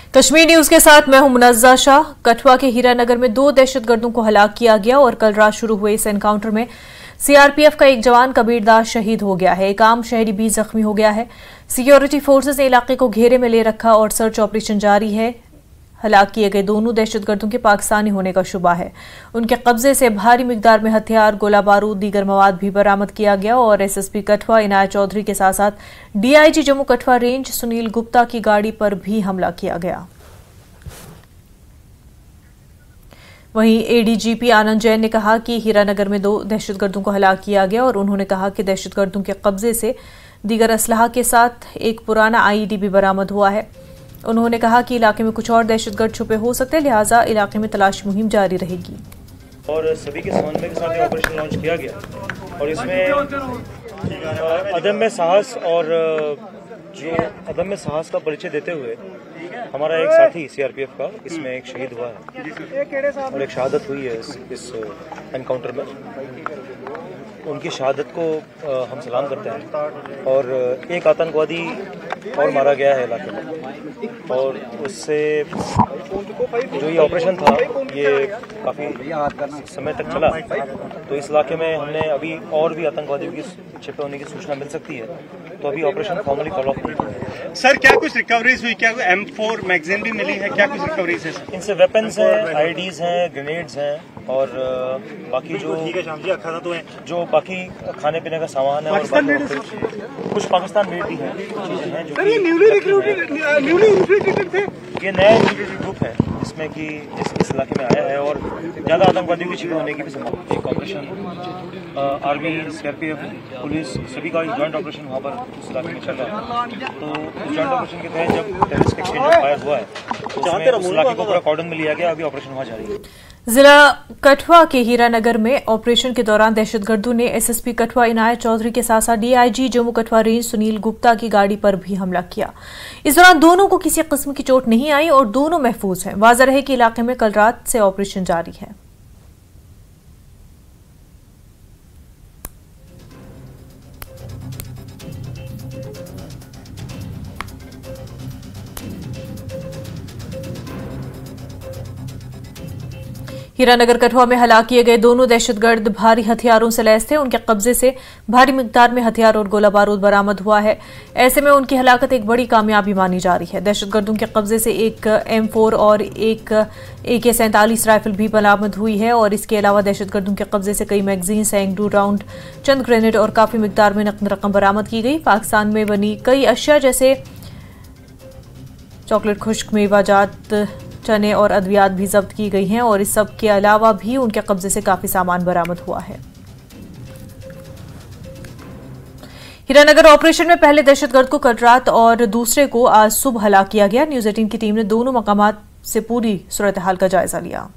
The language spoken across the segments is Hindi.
कश्मीर न्यूज के साथ मैं हूं मुनज़्ज़ा शाह। कठुआ के हीरानगर में 2 दहशतगर्दों को हलाक किया गया और कल रात शुरू हुए इस एनकाउंटर में सीआरपीएफ का एक जवान कबीरदार शहीद हो गया है। एक आम शहरी भी जख्मी हो गया है। सिक्योरिटी फोर्सेस ने इलाके को घेरे में ले रखा और सर्च ऑपरेशन जारी है। हलाक किए गए दोनों दहशतगर्दों के पाकिस्तानी होने का शुबा है। उनके कब्जे से भारी मिकदार में हथियार, गोला बारूद, दीगर मवाद भी बरामद किया गया और एसएसपी कठुआ इनायत चौधरी के साथ साथ डीआईजी जम्मू कठुआ रेंज सुनील गुप्ता की गाड़ी पर भी हमला किया गया। वहीं एडीजीपी आनंद जैन ने कहा कि हीरानगर में 2 दहशतगर्दों को हलाक किया गया और उन्होंने कहा कि दहशतगर्दों के कब्जे से दीगर असलहा के साथ एक पुराना आईईडी भी बरामद हुआ है। उन्होंने कहा कि इलाके में कुछ और दहशतगर्द छुपे हो सकते हैं, लिहाजा इलाके में तलाशी मुहिम जारी रहेगी। और सभी के समन्वय के साथ ये ऑपरेशन लॉन्च किया गया और इसमें अदम्य साहस और जो अदम्य साहस का परिचय देते हुए हमारा एक साथी सीआरपीएफ का इसमें एक शहीद हुआ है और एक शहादत हुई है इस एनकाउंटर में। उनकी शहादत को हम सलाम करते हैं और एक आतंकवादी और मारा गया है इलाके में और उससे जो ये ऑपरेशन था ये काफ़ी समय तक चला। तो इस इलाके में हमने अभी और भी आतंकवादियों की छिपे होने की सूचना मिल सकती है, तो अभी ऑपरेशन फॉर्मली फॉलो अप नहीं हुआ। सर क्या कुछ रिकवरीज हुई? क्या M4 मैगजीन भी मिली है? क्या कुछ रिकवरीज है? इनसे वेपन्स हैं, आईडीज हैं, ग्रेनेड्स हैं और बाकी जो बाकी खाने पीने का सामान है और कुछ पाकिस्तान मेड भी है, चीजें हैं जो न्यूली रिक्रूटेड थे। ये नया रिक्रूटेड ग्रुप है जिसमें कि इस इलाके में आया है और ज्यादा आतंकवादियों की छिपे होने की भी संभावना। एक ऑपरेशन आर्मी, सीआरपीएफ, पुलिस सभी का जॉइंट ऑपरेशन वहाँ पर उस इलाके में चल रहा है। तो इस जॉइंट ऑपरेशन के तहत जब टेररिस्ट एक्सचेंज फायर हुआ है तो उसमें उस इलाके को पूरा कॉर्डन में लिया गया। अभी ऑपरेशन वहाँ जारी है। जिला कठुआ के हीरानगर में ऑपरेशन के दौरान दहशतगर्दों ने एसएसपी कठुआ इनायत चौधरी के साथ साथ डीआईजी जम्मू कठुआ रेंज सुनील गुप्ता की गाड़ी पर भी हमला किया। इस दौरान दोनों को किसी किस्म की चोट नहीं आई और दोनों महफूज हैं। वाज़ेह रहे कि इलाके में कल रात से ऑपरेशन जारी है। हीरानगर कठुआ में हलाक किए गए दोनों दहशतगर्द भारी हथियारों से लैस थे। उनके कब्जे से भारी मिकदार में हथियार और गोला बारूद बरामद हुआ है। ऐसे में उनकी हलाकत एक बड़ी कामयाबी मानी जा रही है। दहशतगर्दों के कब्जे से एक M4 और एक AK-47 राइफल भी बरामद हुई है और इसके अलावा दहशतगर्दों के कब्जे से कई मैगजीन, सैकड़ों राउंड, चंद ग्रेनेड और काफी मिकदार में नकद रकम बरामद की गई। पाकिस्तान में बनी कई अशिया जैसे चॉकलेट, खुश्क मेवाजात, चने और अद्वियात भी जब्त की गई हैं और इस सब के अलावा भी उनके कब्जे से काफी सामान बरामद हुआ है। हीरानगर ऑपरेशन में पहले दहशतगर्द को कल रात और दूसरे को आज सुबह हलाक किया गया। न्यूज़ 18 की टीम ने दोनों मकामात से पूरी सूरत हाल का जायजा लिया।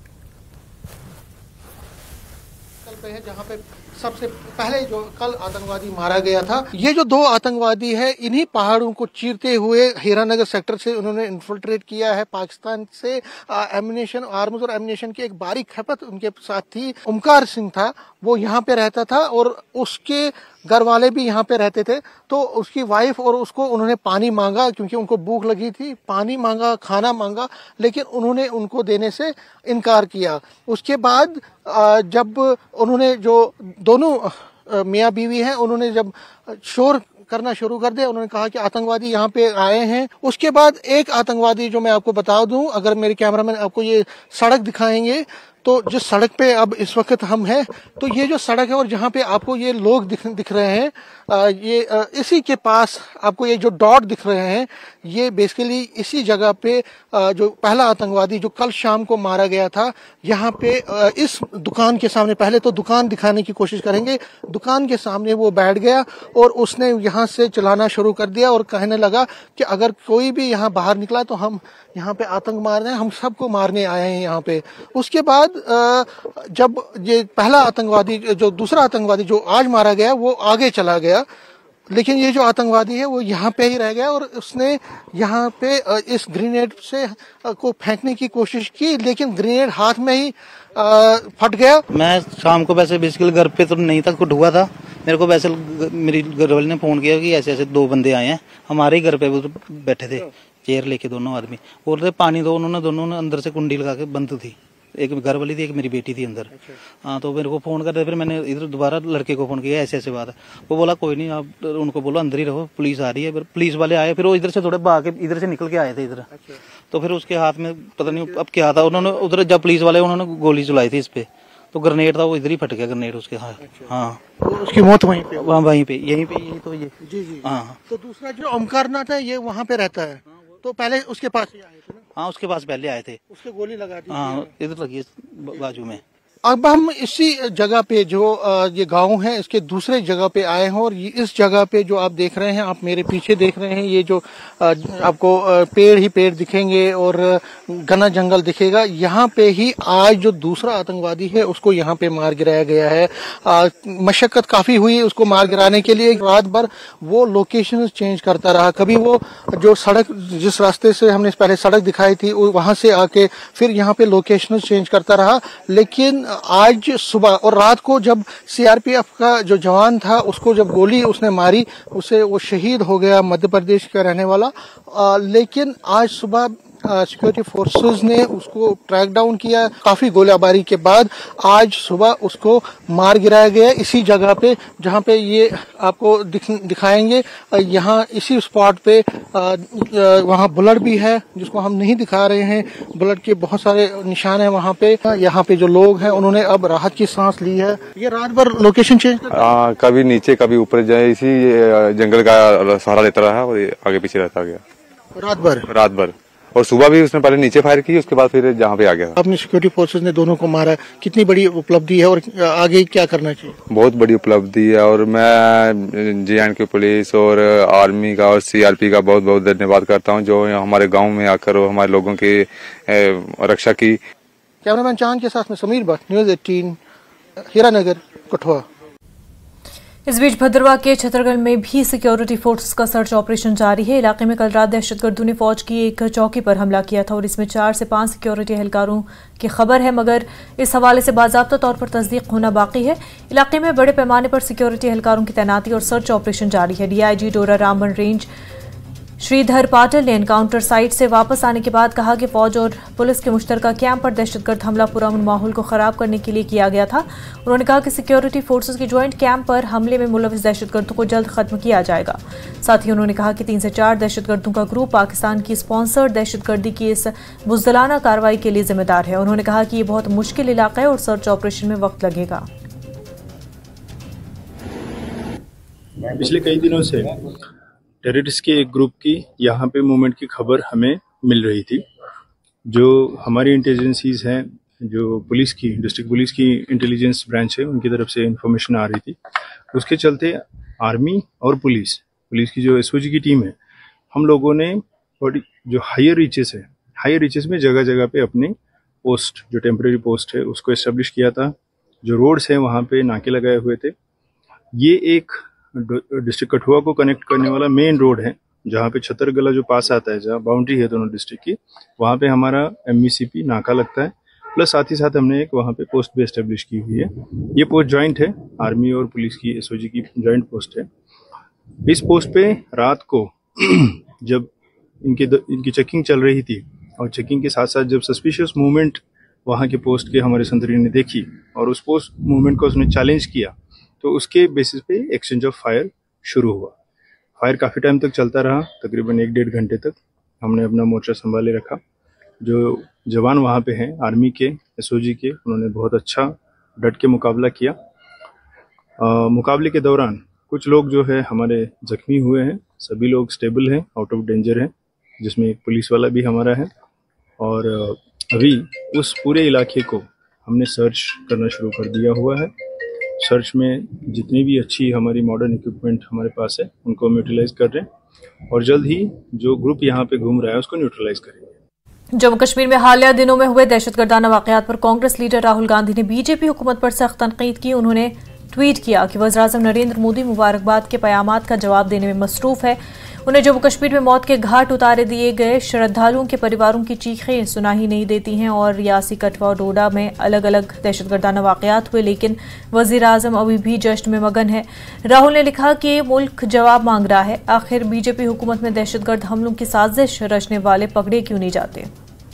जहां पे सबसे पहले जो कल आतंकवादी मारा गया था, ये जो 2 आतंकवादी है इन्हीं पहाड़ों को चीरते हुए हीरानगर सेक्टर से उन्होंने इन्फिल्ट्रेट किया है। पाकिस्तान से एमिनेशन, आर्म्स और एमिनेशन की एक बारीक खपत उनके साथ थी। ओमकार सिंह था, वो यहाँ पे रहता था और उसके घर वाले भी यहाँ पे रहते थे। तो उसकी वाइफ और उसको उन्होंने पानी मांगा क्योंकि उनको भूख लगी थी, पानी मांगा, खाना मांगा, लेकिन उन्होंने उनको देने से इनकार किया। उसके बाद जब उन्होंने जो दोनों मियाँ बीवी हैं, उन्होंने जब शोर करना शुरू कर दिया, उन्होंने कहा कि आतंकवादी यहाँ पे आए हैं। उसके बाद एक आतंकवादी, जो मैं आपको बता दूं, अगर मेरे कैमरामैन आपको ये सड़क दिखाएंगे तो जिस सड़क पे अब इस वक्त हम हैं, तो ये जो सड़क है और जहाँ पे आपको ये लोग दिख रहे हैं, ये इसी के पास आपको ये जो डॉट दिख रहे हैं, ये बेसिकली इसी जगह पे जो पहला आतंकवादी जो कल शाम को मारा गया था, यहाँ पे इस दुकान के सामने, पहले तो दुकान दिखाने की कोशिश करेंगे, दुकान के सामने वो बैठ गया और उसने यहाँ से चलाना शुरू कर दिया और कहने लगा कि अगर कोई भी यहाँ बाहर निकला तो हम यहाँ पे आतंक मार रहे हैं, हम सबको मारने आए हैं यहाँ पे। उसके बाद जब ये पहला आतंकवादी, जो दूसरा आतंकवादी जो आज मारा गया, वो आगे चला गया, लेकिन ये जो आतंकवादी है वो यहाँ पे ही रह गया और उसने यहाँ पे इस ग्रेनेड से को फेंकने की कोशिश की, लेकिन ग्रेनेड हाथ में ही फट गया। मैं शाम को वैसे बेसिकली घर पे तो नहीं था, कुछ हुआ था, मेरे को वैसे मेरी घरवाली ने फोन किया कि ऐसे ऐसे 2 बंदे आए हैं, हमारे ही घर पे वो बैठे थे, चेयर लेके दोनों आदमी बोल रहे पानी दो। उन्होंने दोनों ने अंदर से कुंडी लगा के बंद थी, एक घर वाली थी, एक मेरी बेटी थी अंदर। हाँ, तो मेरे को फोन कर रहे, फिर मैंने इधर दोबारा लड़के को फोन किया, ऐसे ऐसे बात है। वो बोला कोई नहीं, आप उनको बोलो अंदर ही रहो, पुलिस आ रही है। फिर पुलिस वाले आए, फिर वो इधर से थोड़े भाग के इधर से निकल के आए थे इधर। तो फिर उसके हाथ में पता नहीं अब क्या था, उन्होंने उधर जब पुलिस वाले उन्होंने गोली चलाई थी इस पे, तो ग्रेनेड था, वो इधर ही फट गया ग्रेनेड उसके हाथ। हाँ, तो उसकी मौत वहीं पे? वहीं पे, यहीं पे, यही तो ये। जी जी। हाँ। तो दूसरा जो ओमकारनाथ है ये वहाँ पे रहता है, तो पहले उसके पास ही आए थे ना? हाँ, उसके पास पहले आए थे, उसके गोली लगा दी। हाँ, इधर लगी है बाजू में। अब हम इसी जगह पे जो ये गांव है इसके दूसरे जगह पे आए हैं, और इस जगह पे जो आप देख रहे हैं, आप मेरे पीछे देख रहे हैं, ये जो आपको पेड़ ही पेड़ दिखेंगे और घना जंगल दिखेगा। यहाँ पे ही आज जो दूसरा आतंकवादी है उसको यहाँ पे मार गिराया गया है। मशक्कत काफी हुई उसको मार गिराने के लिए। रात भर वो लोकेशन चेंज करता रहा, कभी वो जो सड़क जिस रास्ते से हमने पहले सड़क दिखाई थी वहां से आके फिर यहाँ पे लोकेशन चेंज करता रहा। लेकिन आज सुबह और रात को जब सीआरपीएफ का जो जवान था उसको जब गोली उसने मारी, उसे वो शहीद हो गया, मध्य प्रदेश का रहने वाला। लेकिन आज सुबह सिक्योरिटी फोर्सेस ने उसको ट्रैक डाउन किया। काफी गोलीबारी के बाद आज सुबह उसको मार गिराया गया इसी जगह पे जहां पे ये आपको दिखाएंगे। यहाँ इसी स्पॉट पे वहाँ बुलेट भी है जिसको हम नहीं दिखा रहे हैं। बुलेट के बहुत सारे निशान है वहाँ पे। यहाँ पे जो लोग हैं उन्होंने अब राहत की सांस ली है। ये रात भर लोकेशन चेंज कभी नीचे कभी ऊपर जाए, इसी जंगल का सहारा लेता रहा और आगे पीछे रहता गया रात भर। और सुबह भी उसने पहले नीचे फायर की, उसके बाद फिर जहाँ पे आ गया। आपने सिक्योरिटी फोर्सेस ने दोनों को मारा, कितनी बड़ी उपलब्धि है और आगे क्या करना चाहिए? बहुत बड़ी उपलब्धि है, और मैं JNK पुलिस और आर्मी का और CRP का बहुत बहुत धन्यवाद करता हूँ जो हमारे गाँव में आकर हमारे लोगों की रक्षा की। कैमरामैन चांद के साथ में समीर भट्ट, न्यूज़ 18, हीरानगर, कठुआ। इस बीच भद्रवाह के छतरगढ़ में भी सिक्योरिटी फोर्सेस का सर्च ऑपरेशन जारी है। इलाके में कल रात दहशतगर्दों ने फौज की एक चौकी पर हमला किया था और इसमें 4 से 5 सिक्योरिटी एहलकारों की खबर है, मगर इस हवाले से बाज़ाब्ता तौर पर तस्दीक होना बाकी है। इलाके में बड़े पैमाने पर सिक्योरिटी एहलकारों की तैनाती और सर्च ऑपरेशन जारी है। DIG डोरा रामबन रेंज श्रीधर पाटिल ने एनकाउंटर साइट से वापस आने के बाद कहा कि फौज और पुलिस के मुश्तरका कैंप पर दहशतगर्द हमला पुरअमन माहौल को खराब करने के लिए किया गया था। उन्होंने कहा कि सिक्योरिटी फोर्सेस के ज्वाइंट कैंप पर हमले में मुलविस दहशतगर्दों को जल्द खत्म किया जाएगा। साथ ही उन्होंने कहा कि 3 से 4 दहशतगर्दों का ग्रुप पाकिस्तान की स्पॉन्सर्ड दहशतगर्दी की इस बुज़दिलाना कार्रवाई के लिए जिम्मेदार है। उन्होंने कहा कि ये बहुत मुश्किल इलाका है और सर्च ऑपरेशन में वक्त लगेगा। पिछले कई दिनों से टेररिस्ट के एक ग्रुप की यहाँ पे मूवमेंट की खबर हमें मिल रही थी। जो हमारी इंटेलिजेंसीज हैं, जो पुलिस की डिस्ट्रिक्ट पुलिस की इंटेलिजेंस ब्रांच है, उनकी तरफ से इंफॉर्मेशन आ रही थी। उसके चलते आर्मी और पुलिस की जो SOG की टीम है, हम लोगों ने जो हायर रीचेस में जगह जगह पे अपने पोस्ट, जो टेम्परेरी पोस्ट है, उसको एस्टेब्लिश किया था। जो रोड्स हैं वहाँ पे नाके लगाए हुए थे। ये एक डिस्ट्रिक्ट कठुआ को कनेक्ट करने वाला मेन रोड है, जहाँ पे छतरगला जो पास आता है, जहाँ बाउंड्री है दोनों डिस्ट्रिक्ट की, वहाँ पे हमारा MVCP नाका लगता है। प्लस साथ ही साथ हमने एक वहाँ पे पोस्ट भी एस्टेब्लिश की हुई है। ये पोस्ट जॉइंट है, आर्मी और पुलिस की SOG की जॉइंट पोस्ट है। इस पोस्ट पे रात को जब इनकी चेकिंग चल रही थी और चेकिंग के साथ साथ जब सस्पिशियस मूवमेंट वहाँ के पोस्ट के हमारे संतरी ने देखी और उस पोस्ट मूवमेंट को उसने चैलेंज किया, तो उसके बेसिस पे एक्सचेंज ऑफ फायर शुरू हुआ। फायर काफ़ी टाइम तक चलता रहा, तकरीबन 1-1.5 घंटे तक हमने अपना मोर्चा संभाले रखा। जो जवान वहाँ पे हैं आर्मी के, SOG के, उन्होंने बहुत अच्छा डट के मुकाबला किया। मुकाबले के दौरान कुछ लोग जो है हमारे जख्मी हुए हैं, सभी लोग स्टेबल हैं, आउट ऑफ डेंजर हैं, जिसमें एक पुलिस वाला भी हमारा है। और अभी उस पूरे इलाके को हमने सर्च करना शुरू कर दिया हुआ है। सर्च में जितनी भी अच्छी हमारी मॉडर्न इक्विपमेंट हमारे पास है उनको हम यूटिलाइज कर रहे हैं और जल्द ही जो ग्रुप यहाँ पे घूम रहा है उसको न्यूट्रलाइज करेंगे। जम्मू कश्मीर में हालिया दिनों में हुए दहशतगर्दाना वाकयात पर कांग्रेस लीडर राहुल गांधी ने BJP हुकूमत पर सख्त तनकीद की। उन्होंने ट्वीट किया कि वज़ीर-ए-आज़म नरेंद्र मोदी मुबारकबाद के पयामात का जवाब देने में मसरूफ है। उन्हें जम्मू कश्मीर में मौत के घाट उतारे दिए गए श्रद्धालुओं के परिवारों की चीखें सुनाई नहीं देती हैं और रियासी, कठुआ और डोडा में अलग अलग दहशतगर्दाना वाकयात हुए, लेकिन वज़ीर-ए-आज़म अभी भी जश्न में मगन है। राहुल ने लिखा कि मुल्क जवाब मांग रहा है, आखिर बीजेपी हुकूमत में दहशतगर्द हमलों की साजिश रचने वाले पकड़े क्यों नहीं जाते।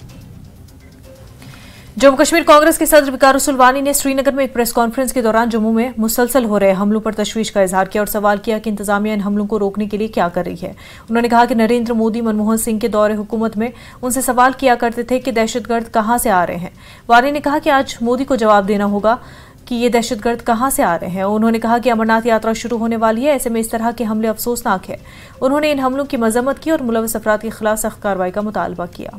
जम्मू कश्मीर कांग्रेस के सदर विकारुल वानी ने श्रीनगर में एक प्रेस कॉन्फ्रेंस के दौरान जम्मू में मुसलसल हो रहे हमलों पर तशवीश का इजहार किया और सवाल किया कि इंतजामिया इन हमलों को रोकने के लिए क्या कर रही है। उन्होंने कहा कि नरेंद्र मोदी मनमोहन सिंह के दौरे हुकूमत में उनसे सवाल किया करते थे कि दहशतगर्द कहां से आ रहे हैं। वानी ने कहा कि आज मोदी को जवाब देना होगा कि ये दहशतगर्द कहां से आ रहे हैं। उन्होंने कहा कि अमरनाथ यात्रा शुरू होने वाली है, ऐसे में इस तरह के हमले अफसोसनाक है। उन्होंने इन हमलों की मजम्मत की और मुलव्वस अफराद के खिलाफ सख्त कार्रवाई का मुतालबा किया।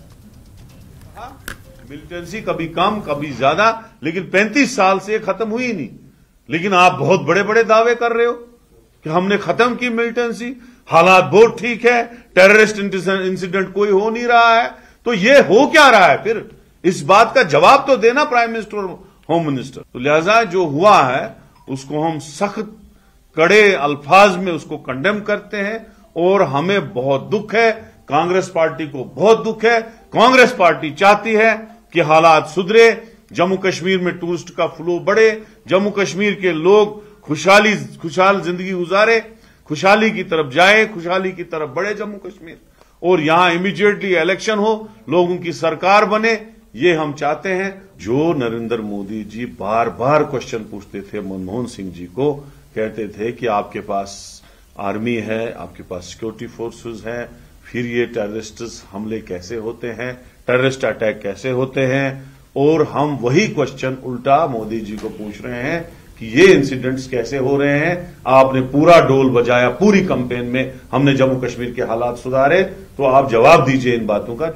मिलिटेंसी कभी कम कभी ज्यादा, लेकिन 35 साल से खत्म हुई नहीं। लेकिन आप बहुत बड़े बड़े दावे कर रहे हो कि हमने खत्म की मिलिटेंसी, हालात बहुत ठीक है, टेररिस्ट इंसिडेंट कोई हो नहीं रहा है, तो ये हो क्या रहा है फिर? इस बात का जवाब तो देना प्राइम मिनिस्टर और होम मिनिस्टर। तो लिहाजा जो हुआ है उसको हम सख्त कड़े अल्फाज में उसको कंडेम करते हैं और हमें बहुत दुख है, कांग्रेस पार्टी को बहुत दुख है। कांग्रेस पार्टी चाहती है कि हालात सुधरे, जम्मू कश्मीर में टूरिस्ट का फ्लो बढ़े, जम्मू कश्मीर के लोग खुशहाल जिंदगी गुजारे, खुशहाली की तरफ जाए, खुशहाली की तरफ बढ़े जम्मू कश्मीर, और यहां इमीडिएटली इलेक्शन हो, लोगों की सरकार बने, ये हम चाहते हैं। जो नरेंद्र मोदी जी बार बार क्वेश्चन पूछते थे मनमोहन सिंह जी को, कहते थे कि आपके पास आर्मी है, आपके पास सिक्योरिटी फोर्सेस हैं, फिर ये टेररिस्ट हमले कैसे होते हैं, टेररिस्ट अटैक कैसे होते हैं, और हम वही क्वेश्चन उल्टा मोदी जी को पूछ रहे हैं कि ये इंसिडेंट्स कैसे हो रहे हैं। आपने पूरा डोल बजाया, पूरी कैंपेन में हमने जम्मू कश्मीर के हालात सुधारे, तो आप जवाब दीजिए इन बातों का।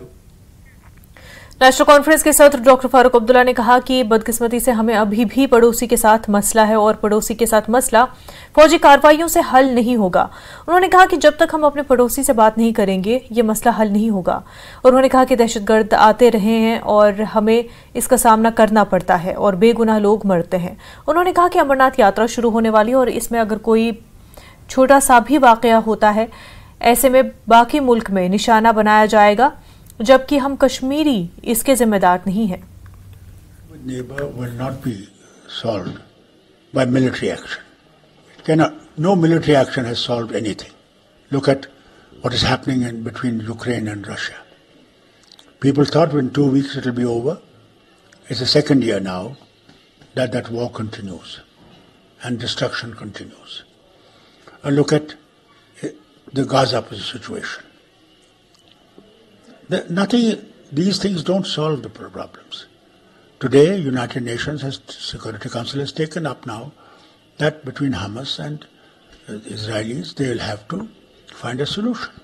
नेशनल कॉन्फ्रेंस के सदर डॉक्टर फारूक अब्दुल्ला ने कहा कि बदकिस्मती से हमें अभी भी पड़ोसी के साथ मसला है और पड़ोसी के साथ मसला फौजी कार्रवाइयों से हल नहीं होगा। उन्होंने कहा कि जब तक हम अपने पड़ोसी से बात नहीं करेंगे ये मसला हल नहीं होगा। और उन्होंने कहा कि दहशतगर्द आते रहे हैं और हमें इसका सामना करना पड़ता है और बेगुनाह लोग मरते हैं। उन्होंने कहा कि अमरनाथ यात्रा शुरू होने वाली है और इसमें अगर कोई छोटा सा भी वाकया होता है, ऐसे में बाकी मुल्क में निशाना बनाया जाएगा, जबकि हम कश्मीरी इसके जिम्मेदार नहीं हैं। Neighbor will not be solved by military action. No military action has solved anything. Look at what is happening between Ukraine and Russia. People thought in 2 weeks it will be over. It's the second year now that war continues and destruction continues. And look at the Gaza situation. These things don't solve the problems. Today, United Nations Security Council has taken up now that between Hamas and the Israelis, they will have to find a solution.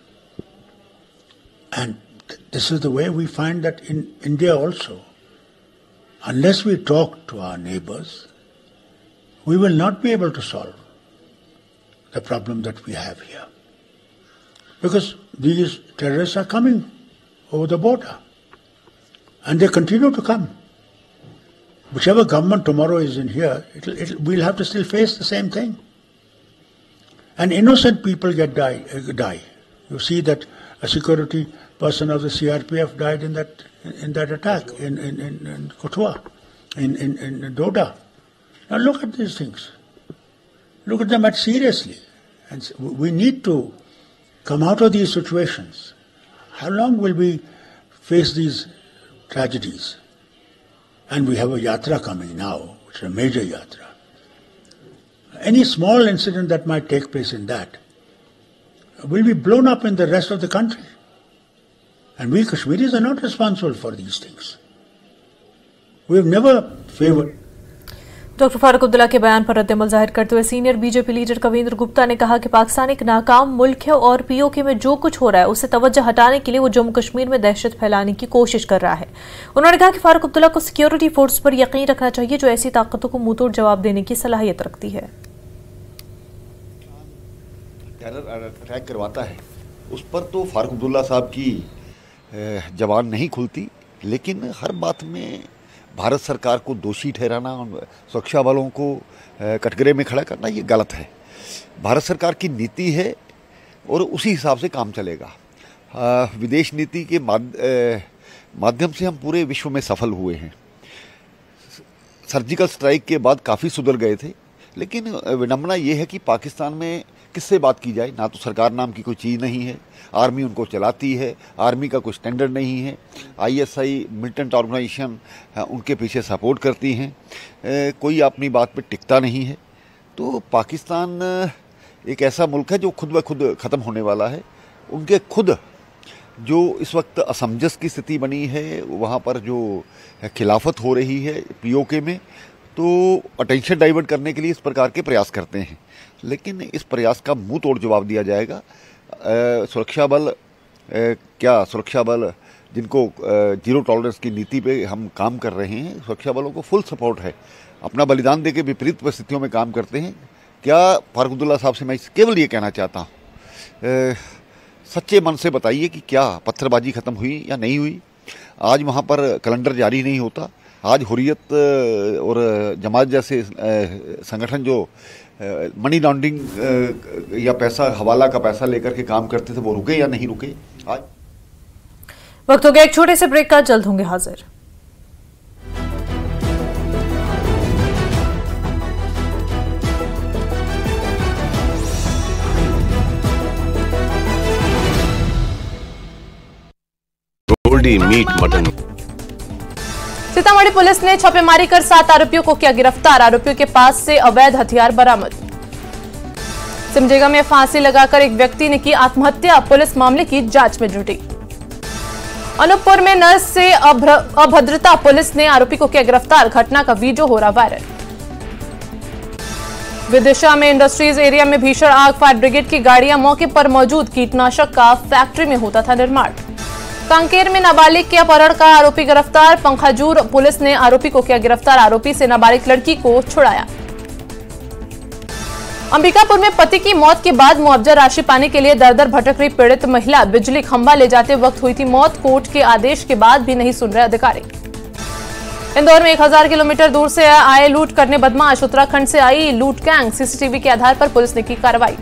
And this is the way we find that in India also. Unless we talk to our neighbors, we will not be able to solve the problem that we have here. Because these terrorists are coming over the border. And they continue to come. Whichever government tomorrow is in here, we'll have to still face the same thing. And innocent people die. You see that a security person of the CRPF died in that attack in Kotwa, in Doda. Now look at these things. Look at them seriously. And we need to come out of these situations. How long will we face these tragedies? And we have a yatra coming now, which is a major yatra. Any small incident that might take place in that will be blown up in the rest of the country. And we Kashmiris are not responsible for these things. We have never favored. Doctor Farooq Abdullah के बयान पर रद्द-ए-अमल जाहिर करते हुए senior BJP leader Kavinder Gupta ने कहा कि पाकिस्तान एक नाकाम मुल्क है और पीओके में जो कुछ हो रहा है उससे तवज्जो हटाने के लिए वो जम्मू कश्मीर में दहशत फैलाने की कोशिश कर रहा है। उन्होंने कहा कि फारूक अब्दुल्ला को सिक्योरिटी फोर्स पर यकीन रखना चाहिए जो ऐसी ताकतों को मुंहतोड़ जवाब देने की सलाहियत रखती है। टेरर अटैक करवाता है उस पर तो फारूक अब्दुल्ला साहब की जबान नहीं खुलती, लेकिन हर बात में भारत सरकार को दोषी ठहराना, सुरक्षा बलों को कटघरे में खड़ा करना, ये गलत है। भारत सरकार की नीति है और उसी हिसाब से काम चलेगा। विदेश नीति के माध्यम से हम पूरे विश्व में सफल हुए हैं। सर्जिकल स्ट्राइक के बाद काफ़ी सुधर गए थे, लेकिन विडंबना ये है कि पाकिस्तान में किससे बात की जाए। ना तो सरकार नाम की कोई चीज़ नहीं है, आर्मी उनको चलाती है, आर्मी का कोई स्टैंडर्ड नहीं है, ISI मिलिटेंट ऑर्गेनाइजेशन उनके पीछे सपोर्ट करती हैं, कोई अपनी बात पे टिकता नहीं है। तो पाकिस्तान एक ऐसा मुल्क है जो खुद ब खुद ख़त्म होने वाला है। उनके खुद जो इस वक्त असमंजस की स्थिति बनी है, वहाँ पर जो खिलाफत हो रही है POK में, तो अटेंशन डाइवर्ट करने के लिए इस प्रकार के प्रयास करते हैं, लेकिन इस प्रयास का मुंह तोड़ जवाब दिया जाएगा। सुरक्षा बल जिनको जीरो टॉलरेंस की नीति पे हम काम कर रहे हैं, सुरक्षा बलों को फुल सपोर्ट है, अपना बलिदान देके विपरीत परिस्थितियों में काम करते हैं। क्या फारूक अब्दुल्ला साहब से मैं केवल ये कहना चाहता हूँ, सच्चे मन से बताइए कि क्या पत्थरबाजी ख़त्म हुई या नहीं हुई। आज वहाँ पर कैलेंडर जारी नहीं होता। आज हुर्रियत और जमात जैसे संगठन जो मनी लॉन्ड्रिंग या पैसा हवाला का पैसा लेकर के काम करते थे, वो रुके या नहीं रुके। आज वक्त हो गया एक छोटे से ब्रेक का, जल्द होंगे हाजिर। Goldie meat mutton. Sitamarhi police ने छापेमारी कर 7 आरोपियों को किया गिरफ्तार। आरोपियों के पास से अवैध हथियार बरामद। सिमडेगा में फांसी लगाकर एक व्यक्ति ने की आत्महत्या, पुलिस मामले की जांच में जुटी। अनूपपुर में नर्स से अभद्रता, पुलिस ने आरोपी को किया गिरफ्तार। घटना का वीडियो हो रहा वायरल। विदिशा में इंडस्ट्रीज एरिया में भीषण आग, फायर ब्रिगेड की गाड़ियां मौके पर मौजूद। कीटनाशक का फैक्ट्री में होता था निर्माण। कांकेर में नाबालिग के अपहरण का आरोपी गिरफ्तार। पंखाजूर पुलिस ने आरोपी को किया गिरफ्तार। आरोपी से नाबालिग लड़की को छुड़ाया। अंबिकापुर में पति की मौत के बाद मुआवजा राशि पाने के लिए दर दर भटक रही पीड़ित महिला, बिजली खंभा ले जाते वक्त हुई थी मौत। कोर्ट के आदेश के बाद भी नहीं सुन रहे अधिकारी। इंदौर में 1000 किलोमीटर दूर से आए लूट करने बदमाश, उत्तराखंड से आई लूट गैंग। सीसीटीवी के आधार पर पुलिस ने की कार्रवाई।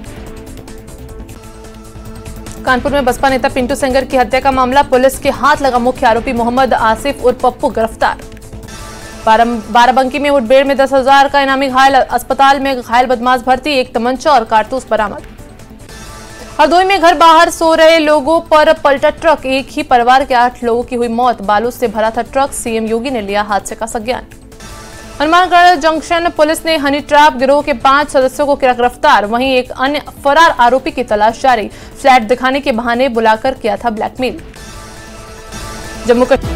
कानपुर में बसपा नेता पिंटू सेंगर की हत्या का मामला, पुलिस के हाथ लगा मुख्य आरोपी मोहम्मद आसिफ उर्फ पप्पू गिरफ्तार। बाराबंकी में मुठभेड़ में 10,000 का इनामी घायल, अस्पताल में घायल बदमाश भर्ती। एक तमंचा और कारतूस बरामद। हरदोई में घर बाहर सो रहे लोगों पर पलटा ट्रक, एक ही परिवार के 8 लोगों की हुई मौत। बालू से भरा था ट्रक, सीएम योगी ने लिया हादसे का संज्ञान। हनुमानगढ़ जंक्शन पुलिस ने हनी ट्रैप गिरोह के 5 सदस्यों को किया गिरफ्तार। वहीं एक अन्य फरार आरोपी की तलाश जारी। फ्लैट दिखाने के बहाने बुलाकर किया था ब्लैकमेल। जम्मू कश्मीर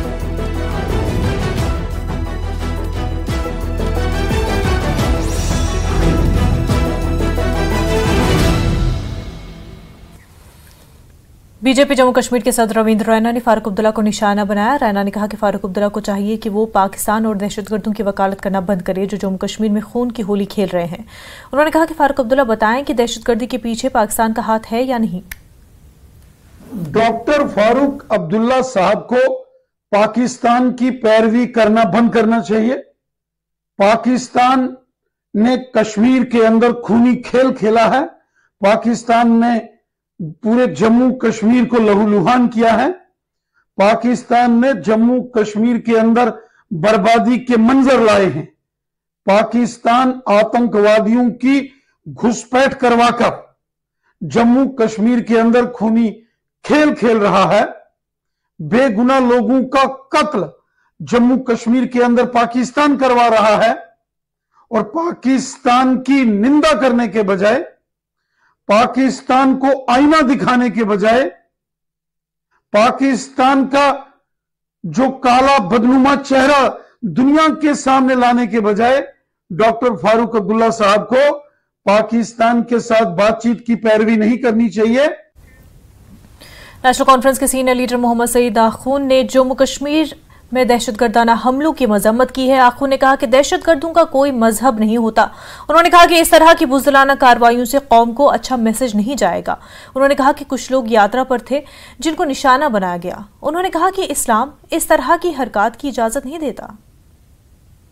बीजेपी जम्मू कश्मीर के सदर रविंद्र रैना ने फारूक अब्दुल्ला को निशाना बनाया। रैना ने कहा कि फारूक अब्दुल्ला को चाहिए कि वो पाकिस्तान और दहशतगर्दों की वकालत करना बंद करे जो जम्मू कश्मीर में खून की होली खेल रहे हैं। उन्होंने कहा कि फारूक अब्दुल्ला बताएं कि दहशतगर्दी के पीछे पाकिस्तान का हाथ है या नहीं। डॉक्टर फारूक अब्दुल्ला साहब को पाकिस्तान की पैरवी करना बंद करना चाहिए। पाकिस्तान ने कश्मीर के अंदर खूनी खेल खेला है। पाकिस्तान ने पूरे जम्मू कश्मीर को लहूलुहान किया है। पाकिस्तान ने जम्मू कश्मीर के अंदर बर्बादी के मंजर लाए हैं। पाकिस्तान आतंकवादियों की घुसपैठ करवाकर जम्मू कश्मीर के अंदर खूनी खेल खेल रहा है। बेगुनाह लोगों का कत्ल जम्मू कश्मीर के अंदर पाकिस्तान करवा रहा है और पाकिस्तान की निंदा करने के बजाय, पाकिस्तान को आईना दिखाने के बजाय, पाकिस्तान का जो काला बदनुमा चेहरा दुनिया के सामने लाने के बजाय डॉक्टर फारूक अब्दुल्ला साहब को पाकिस्तान के साथ बातचीत की पैरवी नहीं करनी चाहिए। नेशनल कॉन्फ्रेंस के सीनियर लीडर मोहम्मद सईद आखून ने जम्मू कश्मीर में दहशतगर्दाना हमलों की मजम्मत की है। आखून ने कहा कि दहशतगर्दों का कोई मजहब नहीं होता। उन्होंने कहा कि इस तरह की बुज़दिलाना कार्रवाइयों से कौम को अच्छा मैसेज नहीं जाएगा। उन्होंने कहा कि कुछ लोग यात्रा पर थे जिनको निशाना बनाया गया। उन्होंने कहा कि इस्लाम इस तरह की हरकत की इजाजत नहीं देता।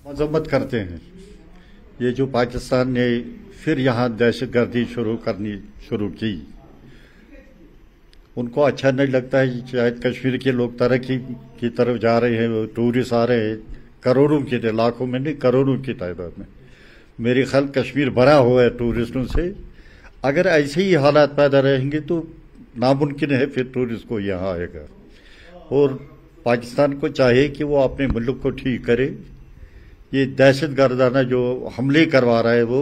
मजम्मत करते हैं। ये जो पाकिस्तान ने फिर यहाँ दहशतगर्दी शुरू की, उनको अच्छा नहीं लगता है। शायद कश्मीर के लोग तरक्की की तरफ जा रहे हैं, टूरिस्ट आ रहे हैं करोड़ों की, लाखों में नहीं करोड़ों की तादाद में। मेरे ख्याल कश्मीर भरा हुआ है टूरिस्टों से। अगर ऐसे ही हालात पैदा रहेंगे तो नामुमकिन है फिर टूरिस्ट को यहाँ आएगा। और पाकिस्तान को चाहिए कि वो अपने मुल्क को ठीक करे। ये दहशतगर्दाना जो हमले करवा रहा है वो,